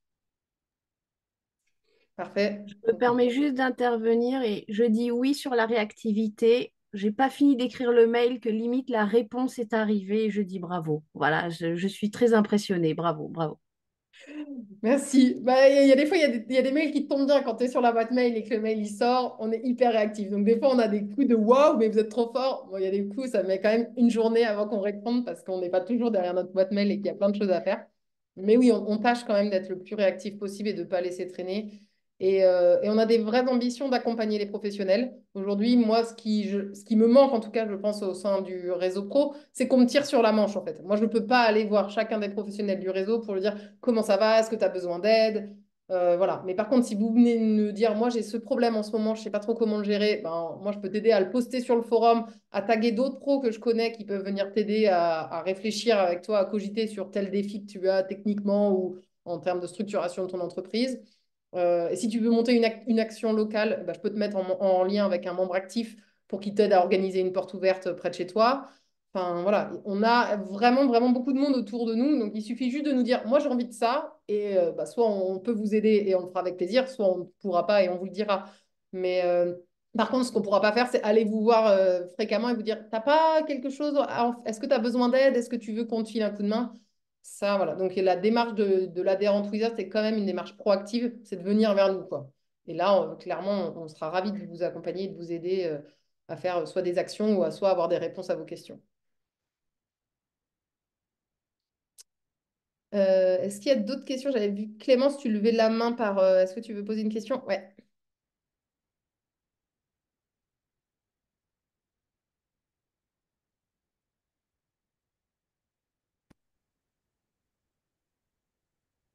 Parfait. Je me permets juste d'intervenir et je dis oui sur la réactivité. J'ai pas fini d'écrire le mail que limite la réponse est arrivée et je dis bravo. Voilà, je suis très impressionnée. Bravo, bravo. Merci. Bah, il y a des fois, il y a des mails qui tombent bien quand tu es sur la boîte mail et que le mail il sort. On est hyper réactif. Donc, des fois, on a des coups de waouh, mais vous êtes trop fort. Bon, il y a des coups, ça met quand même une journée avant qu'on réponde parce qu'on n'est pas toujours derrière notre boîte mail et qu'il y a plein de choses à faire. Mais oui, on tâche quand même d'être le plus réactif possible et de ne pas laisser traîner. Et on a des vraies ambitions d'accompagner les professionnels. Aujourd'hui, moi, ce qui me manque, en tout cas, je pense, au sein du réseau pro, c'est qu'on me tire sur la manche, en fait. Moi, je ne peux pas aller voir chacun des professionnels du réseau pour lui dire comment ça va, est-ce que tu as besoin d'aide. Voilà. Mais par contre, si vous venez me dire, moi, j'ai ce problème en ce moment, je ne sais pas trop comment le gérer, ben, moi, je peux t'aider à le poster sur le forum, à taguer d'autres pros que je connais qui peuvent venir t'aider à réfléchir avec toi, à cogiter sur tel défi que tu as techniquement ou en termes de structuration de ton entreprise. Et si tu veux monter une action locale, bah, je peux te mettre en lien avec un membre actif pour qu'il t'aide à organiser une porte ouverte près de chez toi. Enfin, voilà, on a vraiment, vraiment beaucoup de monde autour de nous. Donc, il suffit juste de nous dire, moi, j'ai envie de ça. Et bah, soit on peut vous aider et on le fera avec plaisir, soit on ne pourra pas et on vous le dira. Mais par contre, ce qu'on ne pourra pas faire, c'est aller vous voir fréquemment et vous dire, t'as pas quelque chose, est-ce que tu as besoin d'aide? Est-ce que tu veux qu'on te file un coup de main? Ça, voilà. Donc, la démarche de l'adhérent Twiza, c'est quand même une démarche proactive, c'est de venir vers nous, quoi. Et là, clairement, on sera ravis de vous accompagner et de vous aider à faire soit des actions ou à soit avoir des réponses à vos questions. Est-ce qu'il y a d'autres questions? J'avais vu Clémence, tu levais la main par est-ce que tu veux poser une question? Ouais.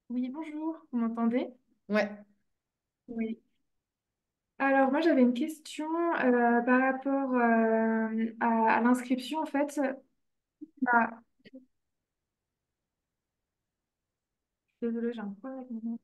Oui, bonjour, vous m'entendez? Ouais. Oui. Alors, moi, j'avais une question par rapport à l'inscription, en fait. Ah, désolée, j'ai un problème avec mon...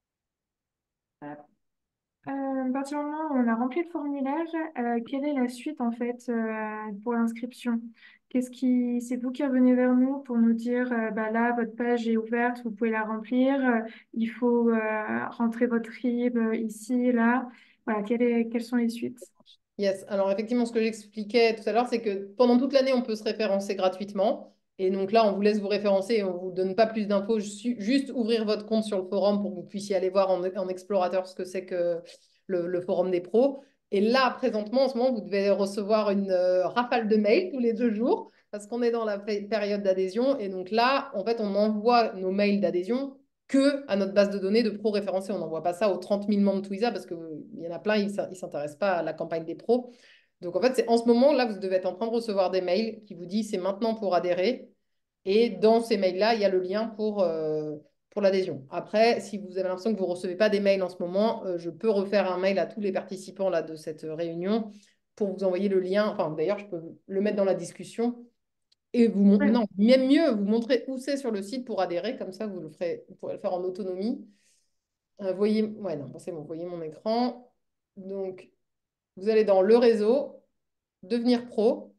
à partir du moment où on a rempli le formulaire, quelle est la suite, en fait, pour l'inscription? C'est vous qui revenez vers nous pour nous dire, bah là, votre page est ouverte, vous pouvez la remplir, il faut rentrer votre RIB ici, là. Voilà, quelles sont les suites? Yes. Alors effectivement, ce que j'expliquais tout à l'heure, c'est que pendant toute l'année, on peut se référencer gratuitement. Et donc là, on vous laisse vous référencer et on ne vous donne pas plus d'infos. Juste ouvrir votre compte sur le forum pour que vous puissiez aller voir en explorateur ce que c'est que le forum des pros. Et là, présentement, en ce moment, vous devez recevoir une rafale de mails tous les 2 jours parce qu'on est dans la période d'adhésion. Et donc là, en fait, on envoie nos mails d'adhésion que à notre base de données de pros référencés. On n'envoie pas ça aux 30 000 membres Twiza parce qu'il y en a plein, ils ne s'intéressent pas à la campagne des pros. Donc en fait, c'est en ce moment, là, vous devez être en train de recevoir des mails qui vous disent c'est maintenant pour adhérer. Et dans ces mails-là, il y a le lien pour l'adhésion. Après, si vous avez l'impression que vous ne recevez pas des mails en ce moment, je peux refaire un mail à tous les participants là, de cette réunion pour vous envoyer le lien. Enfin, d'ailleurs, je peux le mettre dans la discussion et Ouais. non, même mieux, vous montrer où c'est sur le site pour adhérer, comme ça vous pourrez le faire en autonomie. Ouais, non, bon, c'est bon, voyez mon écran. Donc, vous allez dans le réseau, devenir pro,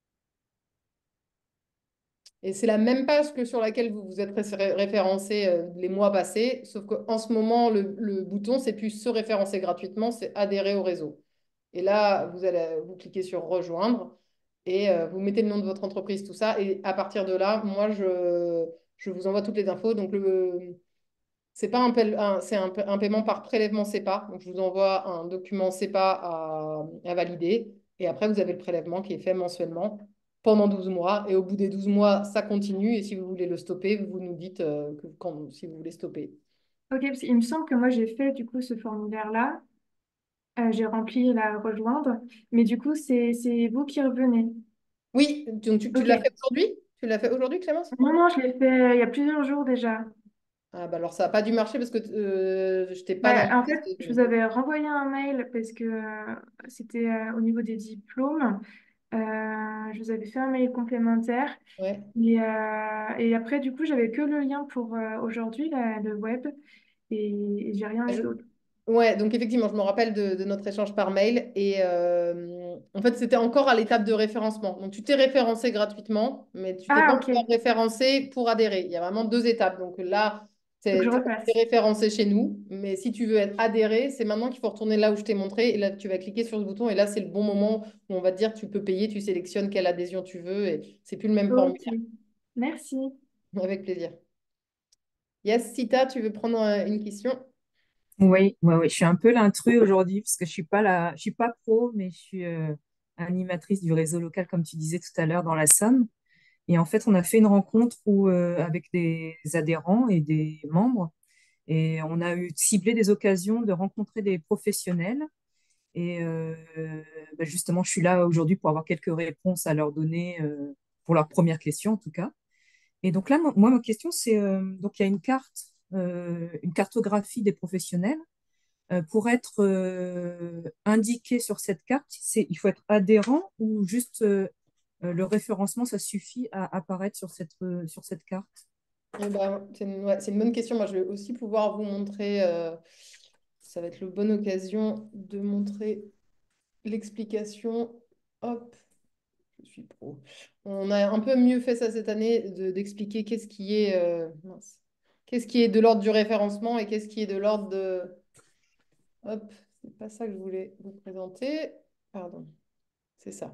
et c'est la même page que sur laquelle vous vous êtes référencé les mois passés, sauf qu'en ce moment, le bouton, c'est plus se référencer gratuitement, c'est adhérer au réseau. Et là, vous cliquez sur rejoindre et vous mettez le nom de votre entreprise, tout ça. Et à partir de là, moi, je vous envoie toutes les infos. Donc, c'est pas un paiement par prélèvement CEPA. Donc, je vous envoie un document CEPA à valider. Et après, vous avez le prélèvement qui est fait mensuellement pendant 12 mois. Et au bout des 12 mois, ça continue. Et si vous voulez le stopper, vous nous dites si vous voulez stopper. Ok, parce qu'il me semble que moi j'ai fait du coup ce formulaire-là, j'ai rempli la rejoindre, mais du coup c'est vous qui revenez. Oui, donc tu Ok. l'as fait aujourd'hui? Tu l'as fait aujourd'hui, Clémence? Non, non, je l'ai fait il y a plusieurs jours déjà. Ah, bah alors, ça n'a pas dû marcher parce que je t'ai pas dans Bah, la en base fait, de je vous données. avais renvoyé un mail parce que c'était au niveau des diplômes. Je vous avais fait un mail complémentaire. Ouais. Et après, du coup, j'avais que le lien pour aujourd'hui, le web, et j'ai rien eu d'autre. Ouais, donc effectivement, je me rappelle de notre échange par mail et en fait, c'était encore à l'étape de référencement. Donc, tu t'es référencé gratuitement, mais tu t'es pas Ah, ok. encore référencé pour adhérer. Il y a vraiment 2 étapes. Donc là, Faut que je t'es refasse. référencé chez nous, mais si tu veux être adhéré, c'est maintenant qu'il faut retourner là où je t'ai montré et là, tu vas cliquer sur ce bouton et là, c'est le bon moment où on va te dire tu peux payer, tu sélectionnes quelle adhésion tu veux et c'est plus le même Ok. formulaire. Merci. Avec plaisir. Yes, Sita, tu veux prendre une question? Oui, ouais, ouais. Je suis un peu l'intrus aujourd'hui parce que je suis pas pro, mais je suis animatrice du réseau local, comme tu disais tout à l'heure, dans la Somme. Et en fait, on a fait une rencontre avec des adhérents et des membres, et on a eu ciblé des occasions de rencontrer des professionnels. Et bah, justement, je suis là aujourd'hui pour avoir quelques réponses à leur donner pour leurs premières questions, en tout cas. Et donc là, moi, ma question, c'est donc il y a une cartographie des professionnels pour être indiqué sur cette carte, il faut être adhérent ou juste le référencement, ça suffit à apparaître sur cette carte? Eh ben, c'est une bonne question. Moi, je vais aussi pouvoir vous montrer. Ça va être la bonne occasion de montrer l'explication. Hop, je suis pro. On a un peu mieux fait ça cette année d'expliquer mince. Qu'est-ce qui est de l'ordre du référencement et qu'est-ce qui est de l'ordre de. Hop, c'est pas ça que je voulais vous présenter. Pardon, c'est ça.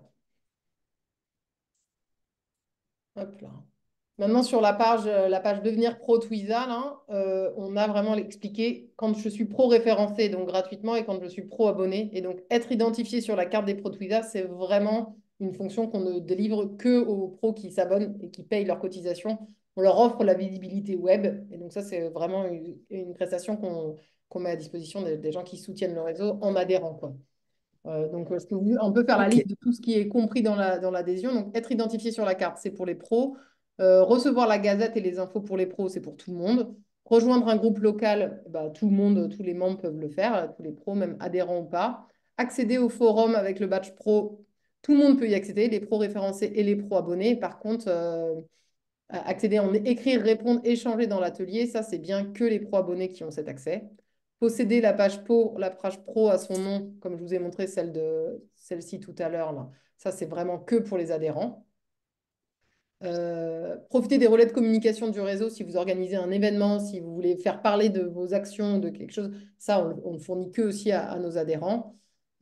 Hop là. Maintenant, sur la page Devenir pro Twiza, là, on a vraiment expliqué quand je suis pro référencé, donc gratuitement, et quand je suis pro abonné. Et donc, être identifié sur la carte des pros Twiza, c'est vraiment une fonction qu'on ne délivre que aux pros qui s'abonnent et qui payent leurs cotisations. On leur offre la visibilité web. Et donc, ça, c'est vraiment une prestation qu'on met à disposition des gens qui soutiennent le réseau en adhérant, quoi. Donc, on peut faire la Ok, liste de tout ce qui est compris dans l'adhésion. Donc, être identifié sur la carte, c'est pour les pros. Recevoir la gazette et les infos pour les pros, c'est pour tout le monde. Rejoindre un groupe local, bah, tout le monde, tous les membres peuvent le faire, tous les pros, même adhérents ou pas. Accéder au forum avec le badge pro, tout le monde peut y accéder, les pros référencés et les pros abonnés. Par contre, accéder en écrire, répondre, échanger dans l'atelier, ça, c'est bien que les pros abonnés qui ont cet accès. Posséder la page pro à son nom, comme je vous ai montré celle-ci tout à l'heure, là. Ça, c'est vraiment que pour les adhérents. Profitez des relais de communication du réseau si vous organisez un événement, si vous voulez faire parler de vos actions, de quelque chose. Ça, on le fournit que aussi à nos adhérents.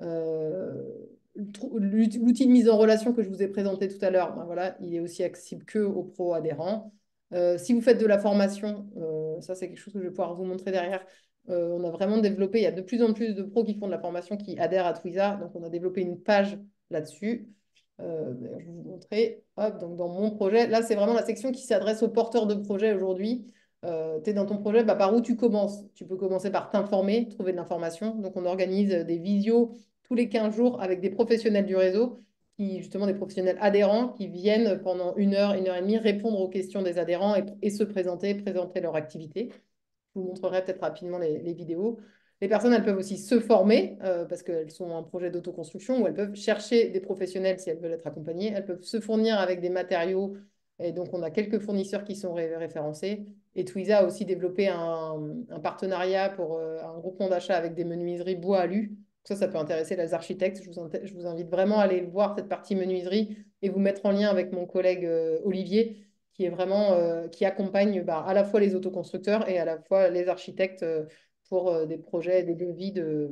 L'outil de mise en relation que je vous ai présenté tout à l'heure, ben voilà, il est aussi accessible que aux pros adhérents. Si vous faites de la formation, ça c'est quelque chose que je vais pouvoir vous montrer derrière. On a vraiment développé, il y a de plus en plus de pros qui font de la formation qui adhèrent à Twiza, donc on a développé une page là-dessus. D'ailleurs, je vais vous montrer. Hop, donc dans mon projet, là, c'est vraiment la section qui s'adresse aux porteurs de projet aujourd'hui. Tu es dans ton projet, bah, par où tu commences? Tu peux commencer par t'informer, trouver de l'information. Donc, on organise des visios tous les 15 jours avec des professionnels du réseau, justement des professionnels adhérents qui viennent pendant une heure et demie, répondre aux questions des adhérents et se présenter leur activité. Je vous montrerai peut-être rapidement les vidéos. Les personnes, elles peuvent aussi se former parce qu'elles sont en projet d'autoconstruction ou elles peuvent chercher des professionnels si elles veulent être accompagnées. Elles peuvent se fournir avec des matériaux. Et donc, on a quelques fournisseurs qui sont référencés. Et Twiza a aussi développé un partenariat pour un groupement d'achat avec des menuiseries bois alu. Ça peut intéresser les architectes. Je vous invite vraiment à aller voir cette partie menuiserie et vous mettre en lien avec mon collègue Olivier qui est vraiment qui accompagne bah, à la fois les autoconstructeurs et à la fois les architectes pour des projets, des devis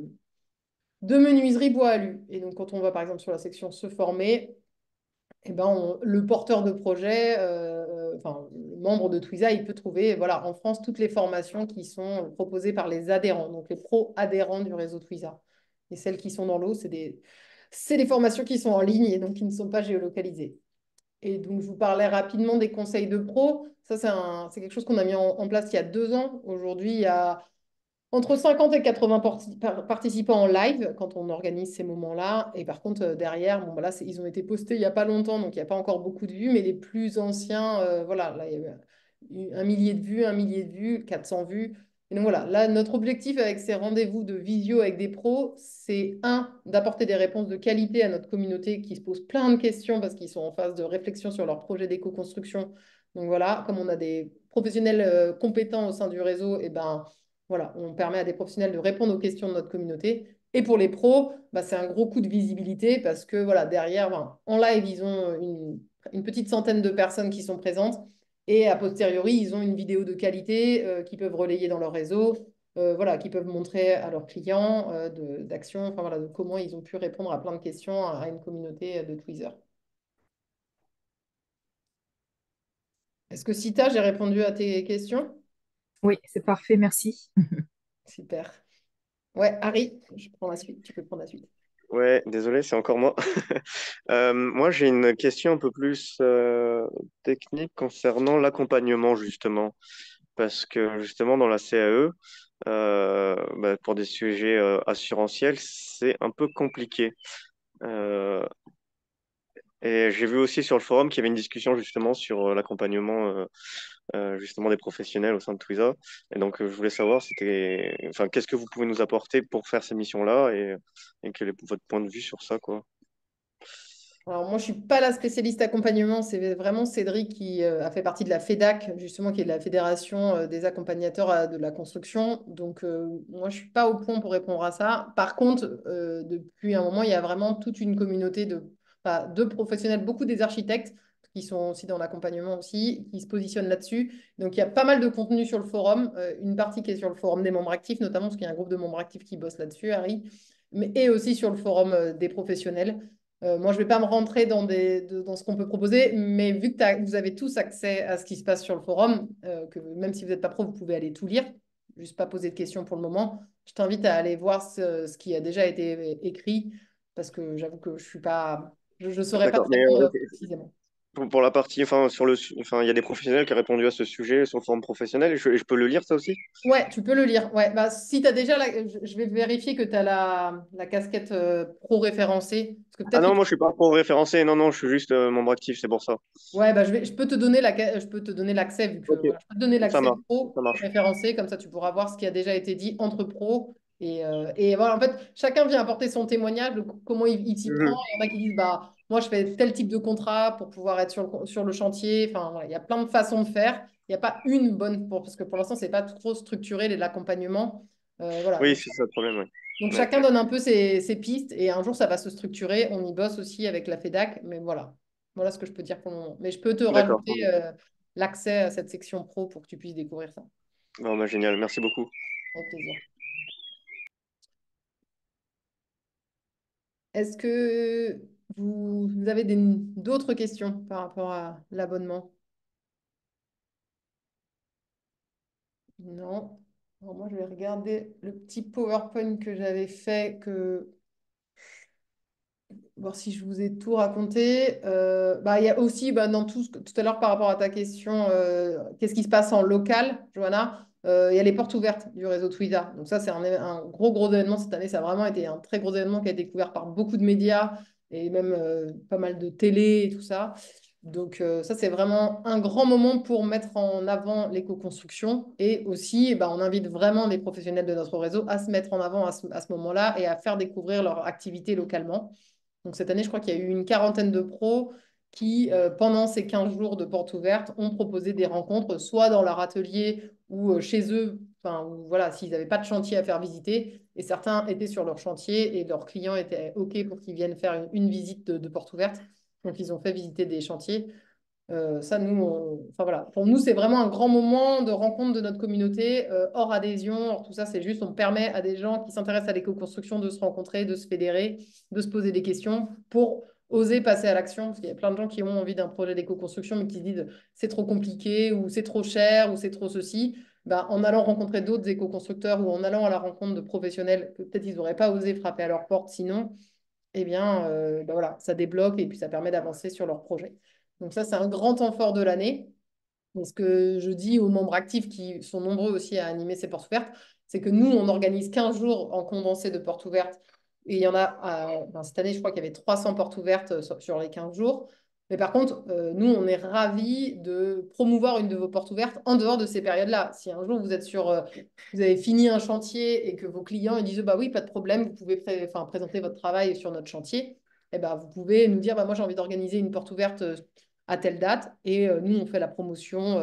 de menuiserie bois alu. Et donc, quand on va par exemple sur la section se former, eh ben, le porteur de projet, enfin, le membre de Twiza, il peut trouver voilà, en France toutes les formations qui sont proposées par les adhérents, donc les pros adhérents du réseau Twiza. Et celles qui sont dans l'eau, c'est des formations qui sont en ligne et donc qui ne sont pas géolocalisées. Et donc, je vous parlais rapidement des conseils de pro. Ça, c'est quelque chose qu'on a mis en place il y a 2 ans. Aujourd'hui, il y a entre 50 et 80 participants en live quand on organise ces moments-là. Et par contre, derrière, bon, bah là, ils ont été postés il n'y a pas longtemps, donc il n'y a pas encore beaucoup de vues, mais les plus anciens, voilà, là, il y a eu 1 millier de vues, 1 millier de vues, 400 vues. Et donc voilà, là, notre objectif avec ces rendez-vous de visio avec des pros, c'est d'apporter des réponses de qualité à notre communauté qui se pose plein de questions parce qu'ils sont en phase de réflexion sur leur projet d'éco-construction. Donc voilà, comme on a des professionnels compétents au sein du réseau, et ben voilà, on permet à des professionnels de répondre aux questions de notre communauté. Et pour les pros, bah, c'est un gros coup de visibilité parce que voilà, derrière, ben, en live, ils ont une petite centaine de personnes qui sont présentes. Et a posteriori, ils ont une vidéo de qualité qu'ils peuvent relayer dans leur réseau, voilà, qu'ils peuvent montrer à leurs clients d'actions, enfin voilà, de comment ils ont pu répondre à plein de questions à une communauté de tweezers. Est-ce que Sita, j'ai répondu à tes questions? Oui, c'est parfait, merci. Super. Ouais, Harry, je prends la suite. Tu peux prendre la suite. Ouais, désolé, c'est encore moi. Moi, j'ai une question un peu plus technique concernant l'accompagnement, justement. Parce que, justement, dans la CAE, bah, pour des sujets assurantiels, c'est un peu compliqué. Euh, et j'ai vu aussi sur le forum qu'il y avait une discussion, justement, sur l'accompagnement justement des professionnels au sein de Twiza. Et donc, je voulais savoir, enfin, qu'est-ce que vous pouvez nous apporter pour faire ces missions-là et quel est votre point de vue sur ça, quoi. Alors moi, je ne suis pas la spécialiste accompagnement, c'est vraiment Cédric qui a fait partie de la FEDAC, justement, qui est la Fédération des accompagnateurs de la construction. Donc moi, je ne suis pas au point pour répondre à ça. Par contre, depuis un moment, il y a vraiment toute une communauté de professionnels, beaucoup des architectes qui sont aussi dans l'accompagnement aussi, qui se positionnent là-dessus. Donc il y a pas mal de contenu sur le forum, une partie qui est sur le forum des membres actifs, notamment parce qu'il y a un groupe de membres actifs qui bosse là-dessus, Harry, et aussi sur le forum des professionnels. Moi, je ne vais pas me rentrer dans ce qu'on peut proposer, mais vu que vous avez tous accès à ce qui se passe sur le forum, que même si vous n'êtes pas pro, vous pouvez aller tout lire, juste pas poser de questions pour le moment. Je t'invite à aller voir ce qui a déjà été écrit, parce que j'avoue que je ne saurais pas D'accord, te mais répondre précisément. pour la partie, enfin, il y a des professionnels qui ont répondu à ce sujet sur le forum professionnel. Je peux le lire, ça aussi? Ouais, tu peux le lire. Ouais, bah, si tu as déjà je vais vérifier que tu as la casquette pro référencée. Parce que Ah peut-être non, que moi, je suis pas pro référencé. Non, non, je suis juste membre actif, c'est pour ça. ouais, bah, je peux te donner je peux te donner l'accès vu que Ok, voilà, je peux te donner ça l'accès marche, pro ça marche. référencé, comme ça tu pourras voir ce qui a déjà été dit entre pros. Et voilà, en fait, chacun vient apporter son témoignage de comment il s'y prend. Mhm. Il y en a qui disent, bah, moi, je fais tel type de contrat pour pouvoir être sur le chantier. Enfin, voilà, il y a plein de façons de faire. Il n'y a pas une bonne, parce que pour l'instant, c'est pas trop structuré, l'accompagnement. Voilà. Oui, c'est ça le problème, ouais. Donc, Ouais. chacun donne un peu ses pistes et un jour, ça va se structurer. On y bosse aussi avec la FEDAC, mais voilà. Voilà ce que je peux dire pour le moment. Mais je peux te D'accord. rajouter l'accès à cette section pro pour que tu puisses découvrir ça. Bon, bah, génial, merci beaucoup. Avec plaisir. Est-ce que vous avez d'autres questions par rapport à l'abonnement? Non. Alors moi, je vais regarder le petit PowerPoint que j'avais fait, voir si je vous ai tout raconté. Bah, il y a aussi, bah, dans tout à l'heure par rapport à ta question, qu'est-ce qui se passe en local, Johanna? Il y a les portes ouvertes du réseau Twiza. Donc ça, c'est un gros événement cette année. Ça a vraiment été un très gros événement qui a été couvert par beaucoup de médias et même pas mal de télé et tout ça. Donc ça, c'est vraiment un grand moment pour mettre en avant l'éco-construction. Et aussi, eh ben, on invite vraiment les professionnels de notre réseau à se mettre en avant à ce moment-là et à faire découvrir leur activité localement. Donc cette année, je crois qu'il y a eu une quarantaine de pros qui, pendant ces 15 jours de portes ouvertes, ont proposé des rencontres, soit dans leur atelier ou chez eux, enfin, voilà, s'ils n'avaient pas de chantier à faire visiter. Et certains étaient sur leur chantier et leurs clients étaient OK pour qu'ils viennent faire une visite de porte ouverte. Donc, ils ont fait visiter des chantiers. Ça, nous, enfin, voilà. Pour nous, c'est vraiment un grand moment de rencontre de notre communauté, hors adhésion, hors tout ça. C'est juste, on permet à des gens qui s'intéressent à l'éco-construction de se rencontrer, de se fédérer, de se poser des questions pour oser passer à l'action. Parce qu'il y a plein de gens qui ont envie d'un projet d'éco-construction, mais qui se disent c'est trop compliqué, ou c'est trop cher, ou c'est trop ceci. Ben, en allant rencontrer d'autres éco-constructeurs ou en allant à la rencontre de professionnels que peut-être ils n'auraient pas osé frapper à leur porte sinon, eh bien, ben voilà, ça débloque et puis ça permet d'avancer sur leur projet. Donc ça, c'est un grand temps fort de l'année. Et ce que je dis aux membres actifs qui sont nombreux aussi à animer ces portes ouvertes, c'est que nous, on organise 15 jours en condensé de portes ouvertes. Et il y en a, ben, cette année, je crois qu'il y avait 300 portes ouvertes sur les 15 jours. Mais par contre, nous, on est ravis de promouvoir une de vos portes ouvertes en dehors de ces périodes-là. Si un jour vous êtes vous avez fini un chantier et que vos clients ils disent bah oui, pas de problème, vous pouvez présenter votre travail sur notre chantier, et ben, vous pouvez nous dire bah, moi j'ai envie d'organiser une porte ouverte à telle date et nous on fait la promotion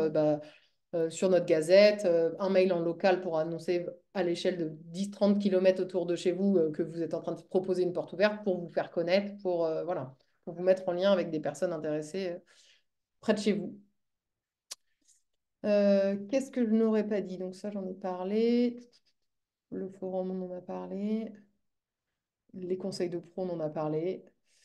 sur notre gazette, un mail en local pour annoncer à l'échelle de 10-30 km autour de chez vous que vous êtes en train de proposer une porte ouverte pour vous faire connaître, voilà, pour vous mettre en lien avec des personnes intéressées près de chez vous. Qu'est-ce que je n'aurais pas dit? Donc ça, j'en ai parlé. Le forum, on en a parlé. Les conseils de pro, on en a parlé.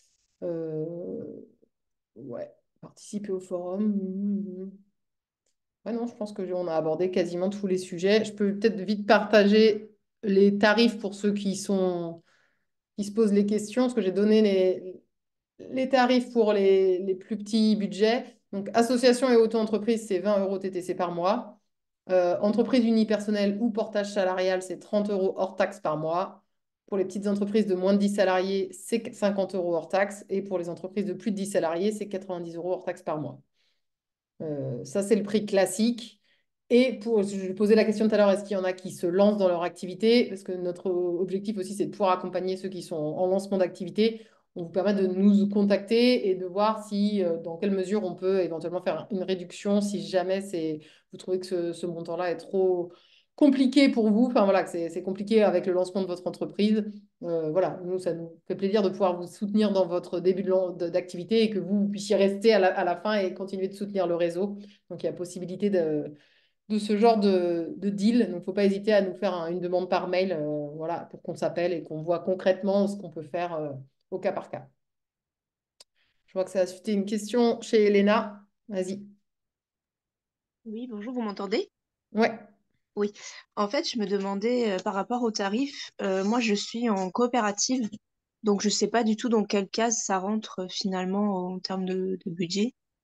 Ouais, participer au forum. Ouais, non, je pense qu'on a abordé quasiment tous les sujets. Je peux peut-être vite partager les tarifs pour ceux qui se posent les questions, parce que j'ai donné les tarifs pour les plus petits budgets. Donc, association et auto-entreprise, c'est 20 euros TTC par mois. Entreprise unipersonnelle ou portage salarial, c'est 30 euros hors taxe par mois. Pour les petites entreprises de moins de 10 salariés, c'est 50 euros hors taxe. Et pour les entreprises de plus de 10 salariés, c'est 90 euros hors taxe par mois. Ça, c'est le prix classique. Et je posais la question tout à l'heure, est-ce qu'il y en a qui se lancent dans leur activité? Parce que notre objectif aussi, c'est de pouvoir accompagner ceux qui sont en lancement d'activité. On vous permet de nous contacter et de voir si, dans quelle mesure on peut éventuellement faire une réduction si jamais vous trouvez que ce montant-là est trop compliqué pour vous. Enfin voilà, que c'est compliqué avec le lancement de votre entreprise. Voilà, nous, ça nous fait plaisir de pouvoir vous soutenir dans votre début d'activité et que vous puissiez rester à la fin et continuer de soutenir le réseau. Donc, il y a possibilité de ce genre de deal. Donc, il ne faut pas hésiter à nous faire une demande par mail voilà, pour qu'on s'appelle et qu'on voit concrètement ce qu'on peut faire au cas par cas. Je vois que ça a suscité une question chez Elena. Vas-y. Oui, bonjour, vous m'entendez? Ouais. Oui. En fait, je me demandais par rapport aux tarifs, moi je suis en coopérative, donc je ne sais pas du tout dans quelle case ça rentre finalement en termes de budget.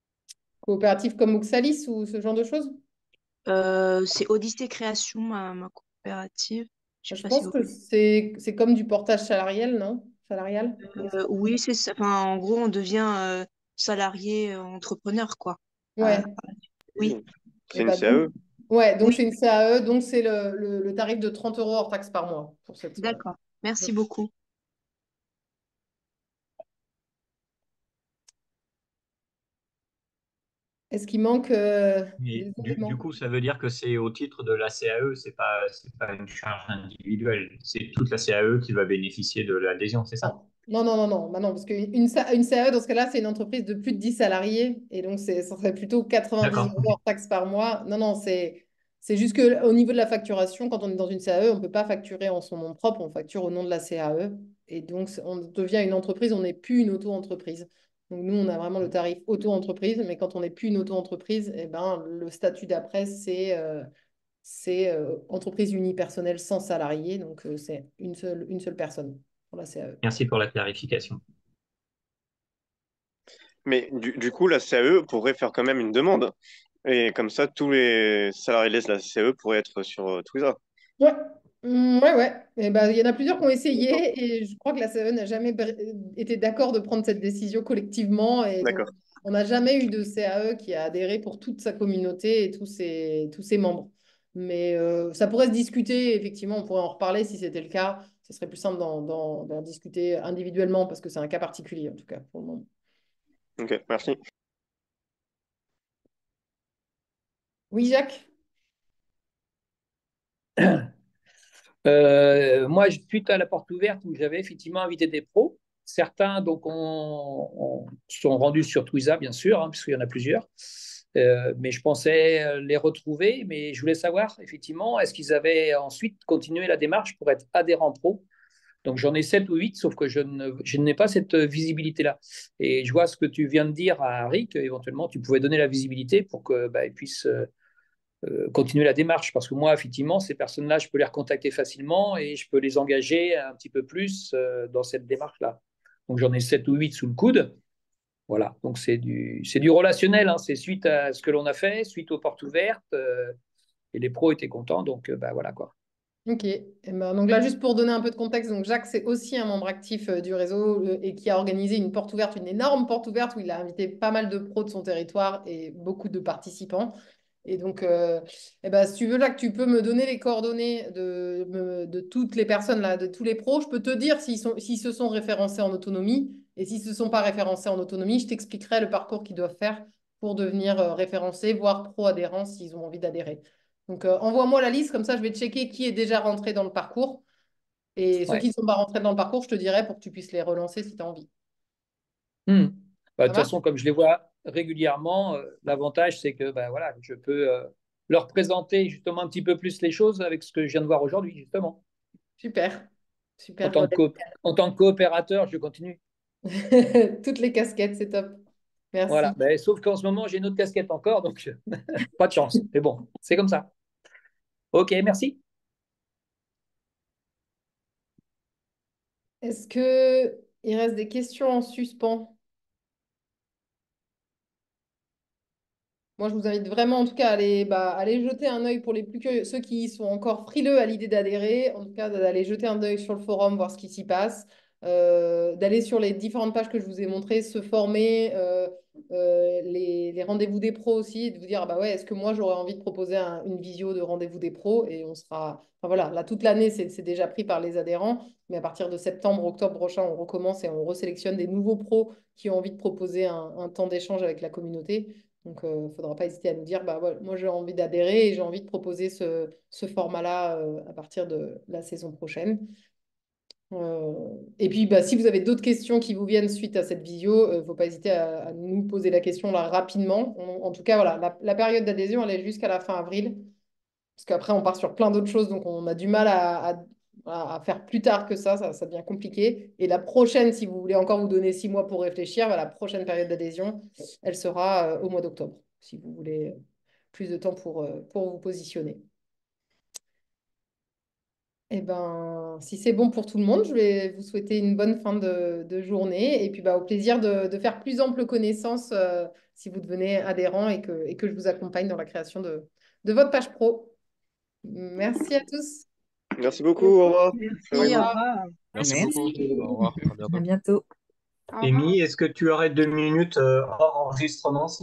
Coopérative comme Oxalis ou ce genre de choses? C'est Odyssée Création, ma coopérative. Je sais Je pas si pense vous... que c'est comme du portage salarial, non? Salarial? Oui, c'est ça. Enfin, en gros, on devient salarié entrepreneur, quoi. Ouais. Oui, Et C'est une bah donc, CAE. ouais, donc oui, c'est une CAE, donc c'est le tarif de 30 euros hors taxe par mois pour cette. d'accord. Merci beaucoup. Est-ce qu'il manque Mais des du éléments? coup, ça veut dire que c'est au titre de la CAE, c'est pas une charge individuelle. C'est toute la CAE qui va bénéficier de l'adhésion, c'est ça? Non, non, non, non, non, bah non, parce qu'une une CAE, dans ce cas-là, c'est une entreprise de plus de 10 salariés, et donc ça serait plutôt 90 D'accord, euros ok. hors taxe par mois. Non, non, c'est juste qu'au niveau de la facturation, quand on est dans une CAE, on ne peut pas facturer en son nom propre, on facture au nom de la CAE, et donc on devient une entreprise, on n'est plus une auto-entreprise. Donc nous, on a vraiment le tarif auto-entreprise, mais quand on n'est plus une auto-entreprise, eh ben, le statut d'après, c'est entreprise unipersonnelle sans salarié, donc c'est une seule personne pour la CAE. Merci pour la clarification. Mais du coup, la CAE pourrait faire quand même une demande. Et comme ça, tous les salariés de la CAE pourraient être sur Twiza. Ouais, ouais, ouais. Et ben, il y en a plusieurs qui ont essayé et je crois que la CE n'a jamais été d'accord de prendre cette décision collectivement. Et donc, D'accord. on n'a jamais eu de CAE qui a adhéré pour toute sa communauté et tous ses membres. Mais ça pourrait se discuter, effectivement, on pourrait en reparler si c'était le cas. Ce serait plus simple d'en discuter individuellement parce que c'est un cas particulier, en tout cas, pour le moment. Ok, merci. Oui, Jacques? Moi, suite à la porte ouverte où j'avais effectivement invité des pros, certains donc sont rendus sur Twiza, bien sûr, hein, puisqu'il y en a plusieurs. Mais je pensais les retrouver, mais je voulais savoir effectivement, est-ce qu'ils avaient ensuite continué la démarche pour être adhérents pro. Donc j'en ai 7 ou 8, sauf que je n'ai pas cette visibilité-là. Et je vois ce que tu viens de dire à Harry, qu'éventuellement tu pouvais donner la visibilité pour qu'ils puissent continuer la démarche. Parce que moi, effectivement, ces personnes-là, je peux les recontacter facilement et je peux les engager un petit peu plus dans cette démarche-là. Donc j'en ai 7 ou 8 sous le coude. Voilà, donc c'est du relationnel, hein. C'est suite à ce que l'on a fait, suite aux portes ouvertes, et les pros étaient contents, donc voilà quoi. Ok. Eh ben, donc là, juste pour donner un peu de contexte, donc Jacques, c'est aussi un membre actif du réseau et qui a organisé une porte ouverte, une énorme porte ouverte où il a invité pas mal de pros de son territoire et beaucoup de participants. Et donc, eh ben, si tu veux, Jacques, tu peux me donner les coordonnées de toutes les personnes, là, de tous les pros. Je peux te dire s'ils se sont référencés en autonomie. Et s'ils ne se sont pas référencés en autonomie, je t'expliquerai le parcours qu'ils doivent faire pour devenir référencés, voire pro-adhérents s'ils ont envie d'adhérer. Donc, envoie-moi la liste, comme ça, je vais checker qui est déjà rentré dans le parcours. Et ceux qui Ouais. ne sont pas rentrés dans le parcours, je te dirai pour que tu puisses les relancer si tu as envie. Hmm. De Ça toute marche? façon, comme je les vois régulièrement, l'avantage, c'est que voilà, je peux leur présenter justement un petit peu plus les choses avec ce que je viens de voir aujourd'hui, justement. Super. En Super. tant que, en tant que coopérateur, je continue. Toutes les casquettes, c'est top. Voilà. Merci. Ben, sauf qu'en ce moment, j'ai une autre casquette encore, donc pas de chance. Mais bon, c'est comme ça. Ok, merci. Est-ce que il reste des questions en suspens? Moi, je vous invite vraiment, en tout cas, à aller jeter un œil pour les plus curieux, ceux qui sont encore frileux à l'idée d'adhérer, en tout cas, d'aller jeter un œil sur le forum, voir ce qui s'y passe, d'aller sur les différentes pages que je vous ai montrées, se former, les rendez-vous des pros aussi, et de vous dire, ah bah ouais, est-ce que moi, j'aurais envie de proposer une visio de rendez-vous des pros, et on sera, enfin voilà, là, toute l'année, c'est déjà pris par les adhérents, mais à partir de septembre, octobre prochain, on recommence et on resélectionne des nouveaux pros qui ont envie de proposer un temps d'échange avec la communauté. Donc, il ne faudra pas hésiter à nous dire, bah, ouais, moi j'ai envie d'adhérer et j'ai envie de proposer ce format-là à partir de la saison prochaine. Et puis, bah, si vous avez d'autres questions qui vous viennent suite à cette visio, il ne faut pas hésiter à nous poser la question là rapidement. En tout cas, voilà, la période d'adhésion, elle est jusqu'à la fin avril, parce qu'après, on part sur plein d'autres choses, donc on a du mal à faire plus tard que ça devient compliqué. Et la prochaine, si vous voulez encore vous donner 6 mois pour réfléchir, bah, la prochaine période d'adhésion, elle sera au mois d'octobre, si vous voulez plus de temps pour vous positionner. Eh ben, si c'est bon pour tout le monde, je vais vous souhaiter une bonne fin de journée et puis bah, au plaisir de faire plus ample connaissance si vous devenez adhérent et que je vous accompagne dans la création de votre page pro. Merci à tous. Merci beaucoup, au revoir. Merci, au revoir. Merci beaucoup. Au revoir. À bientôt. À bientôt. Amy, est-ce que tu aurais 2 minutes hors enregistrement,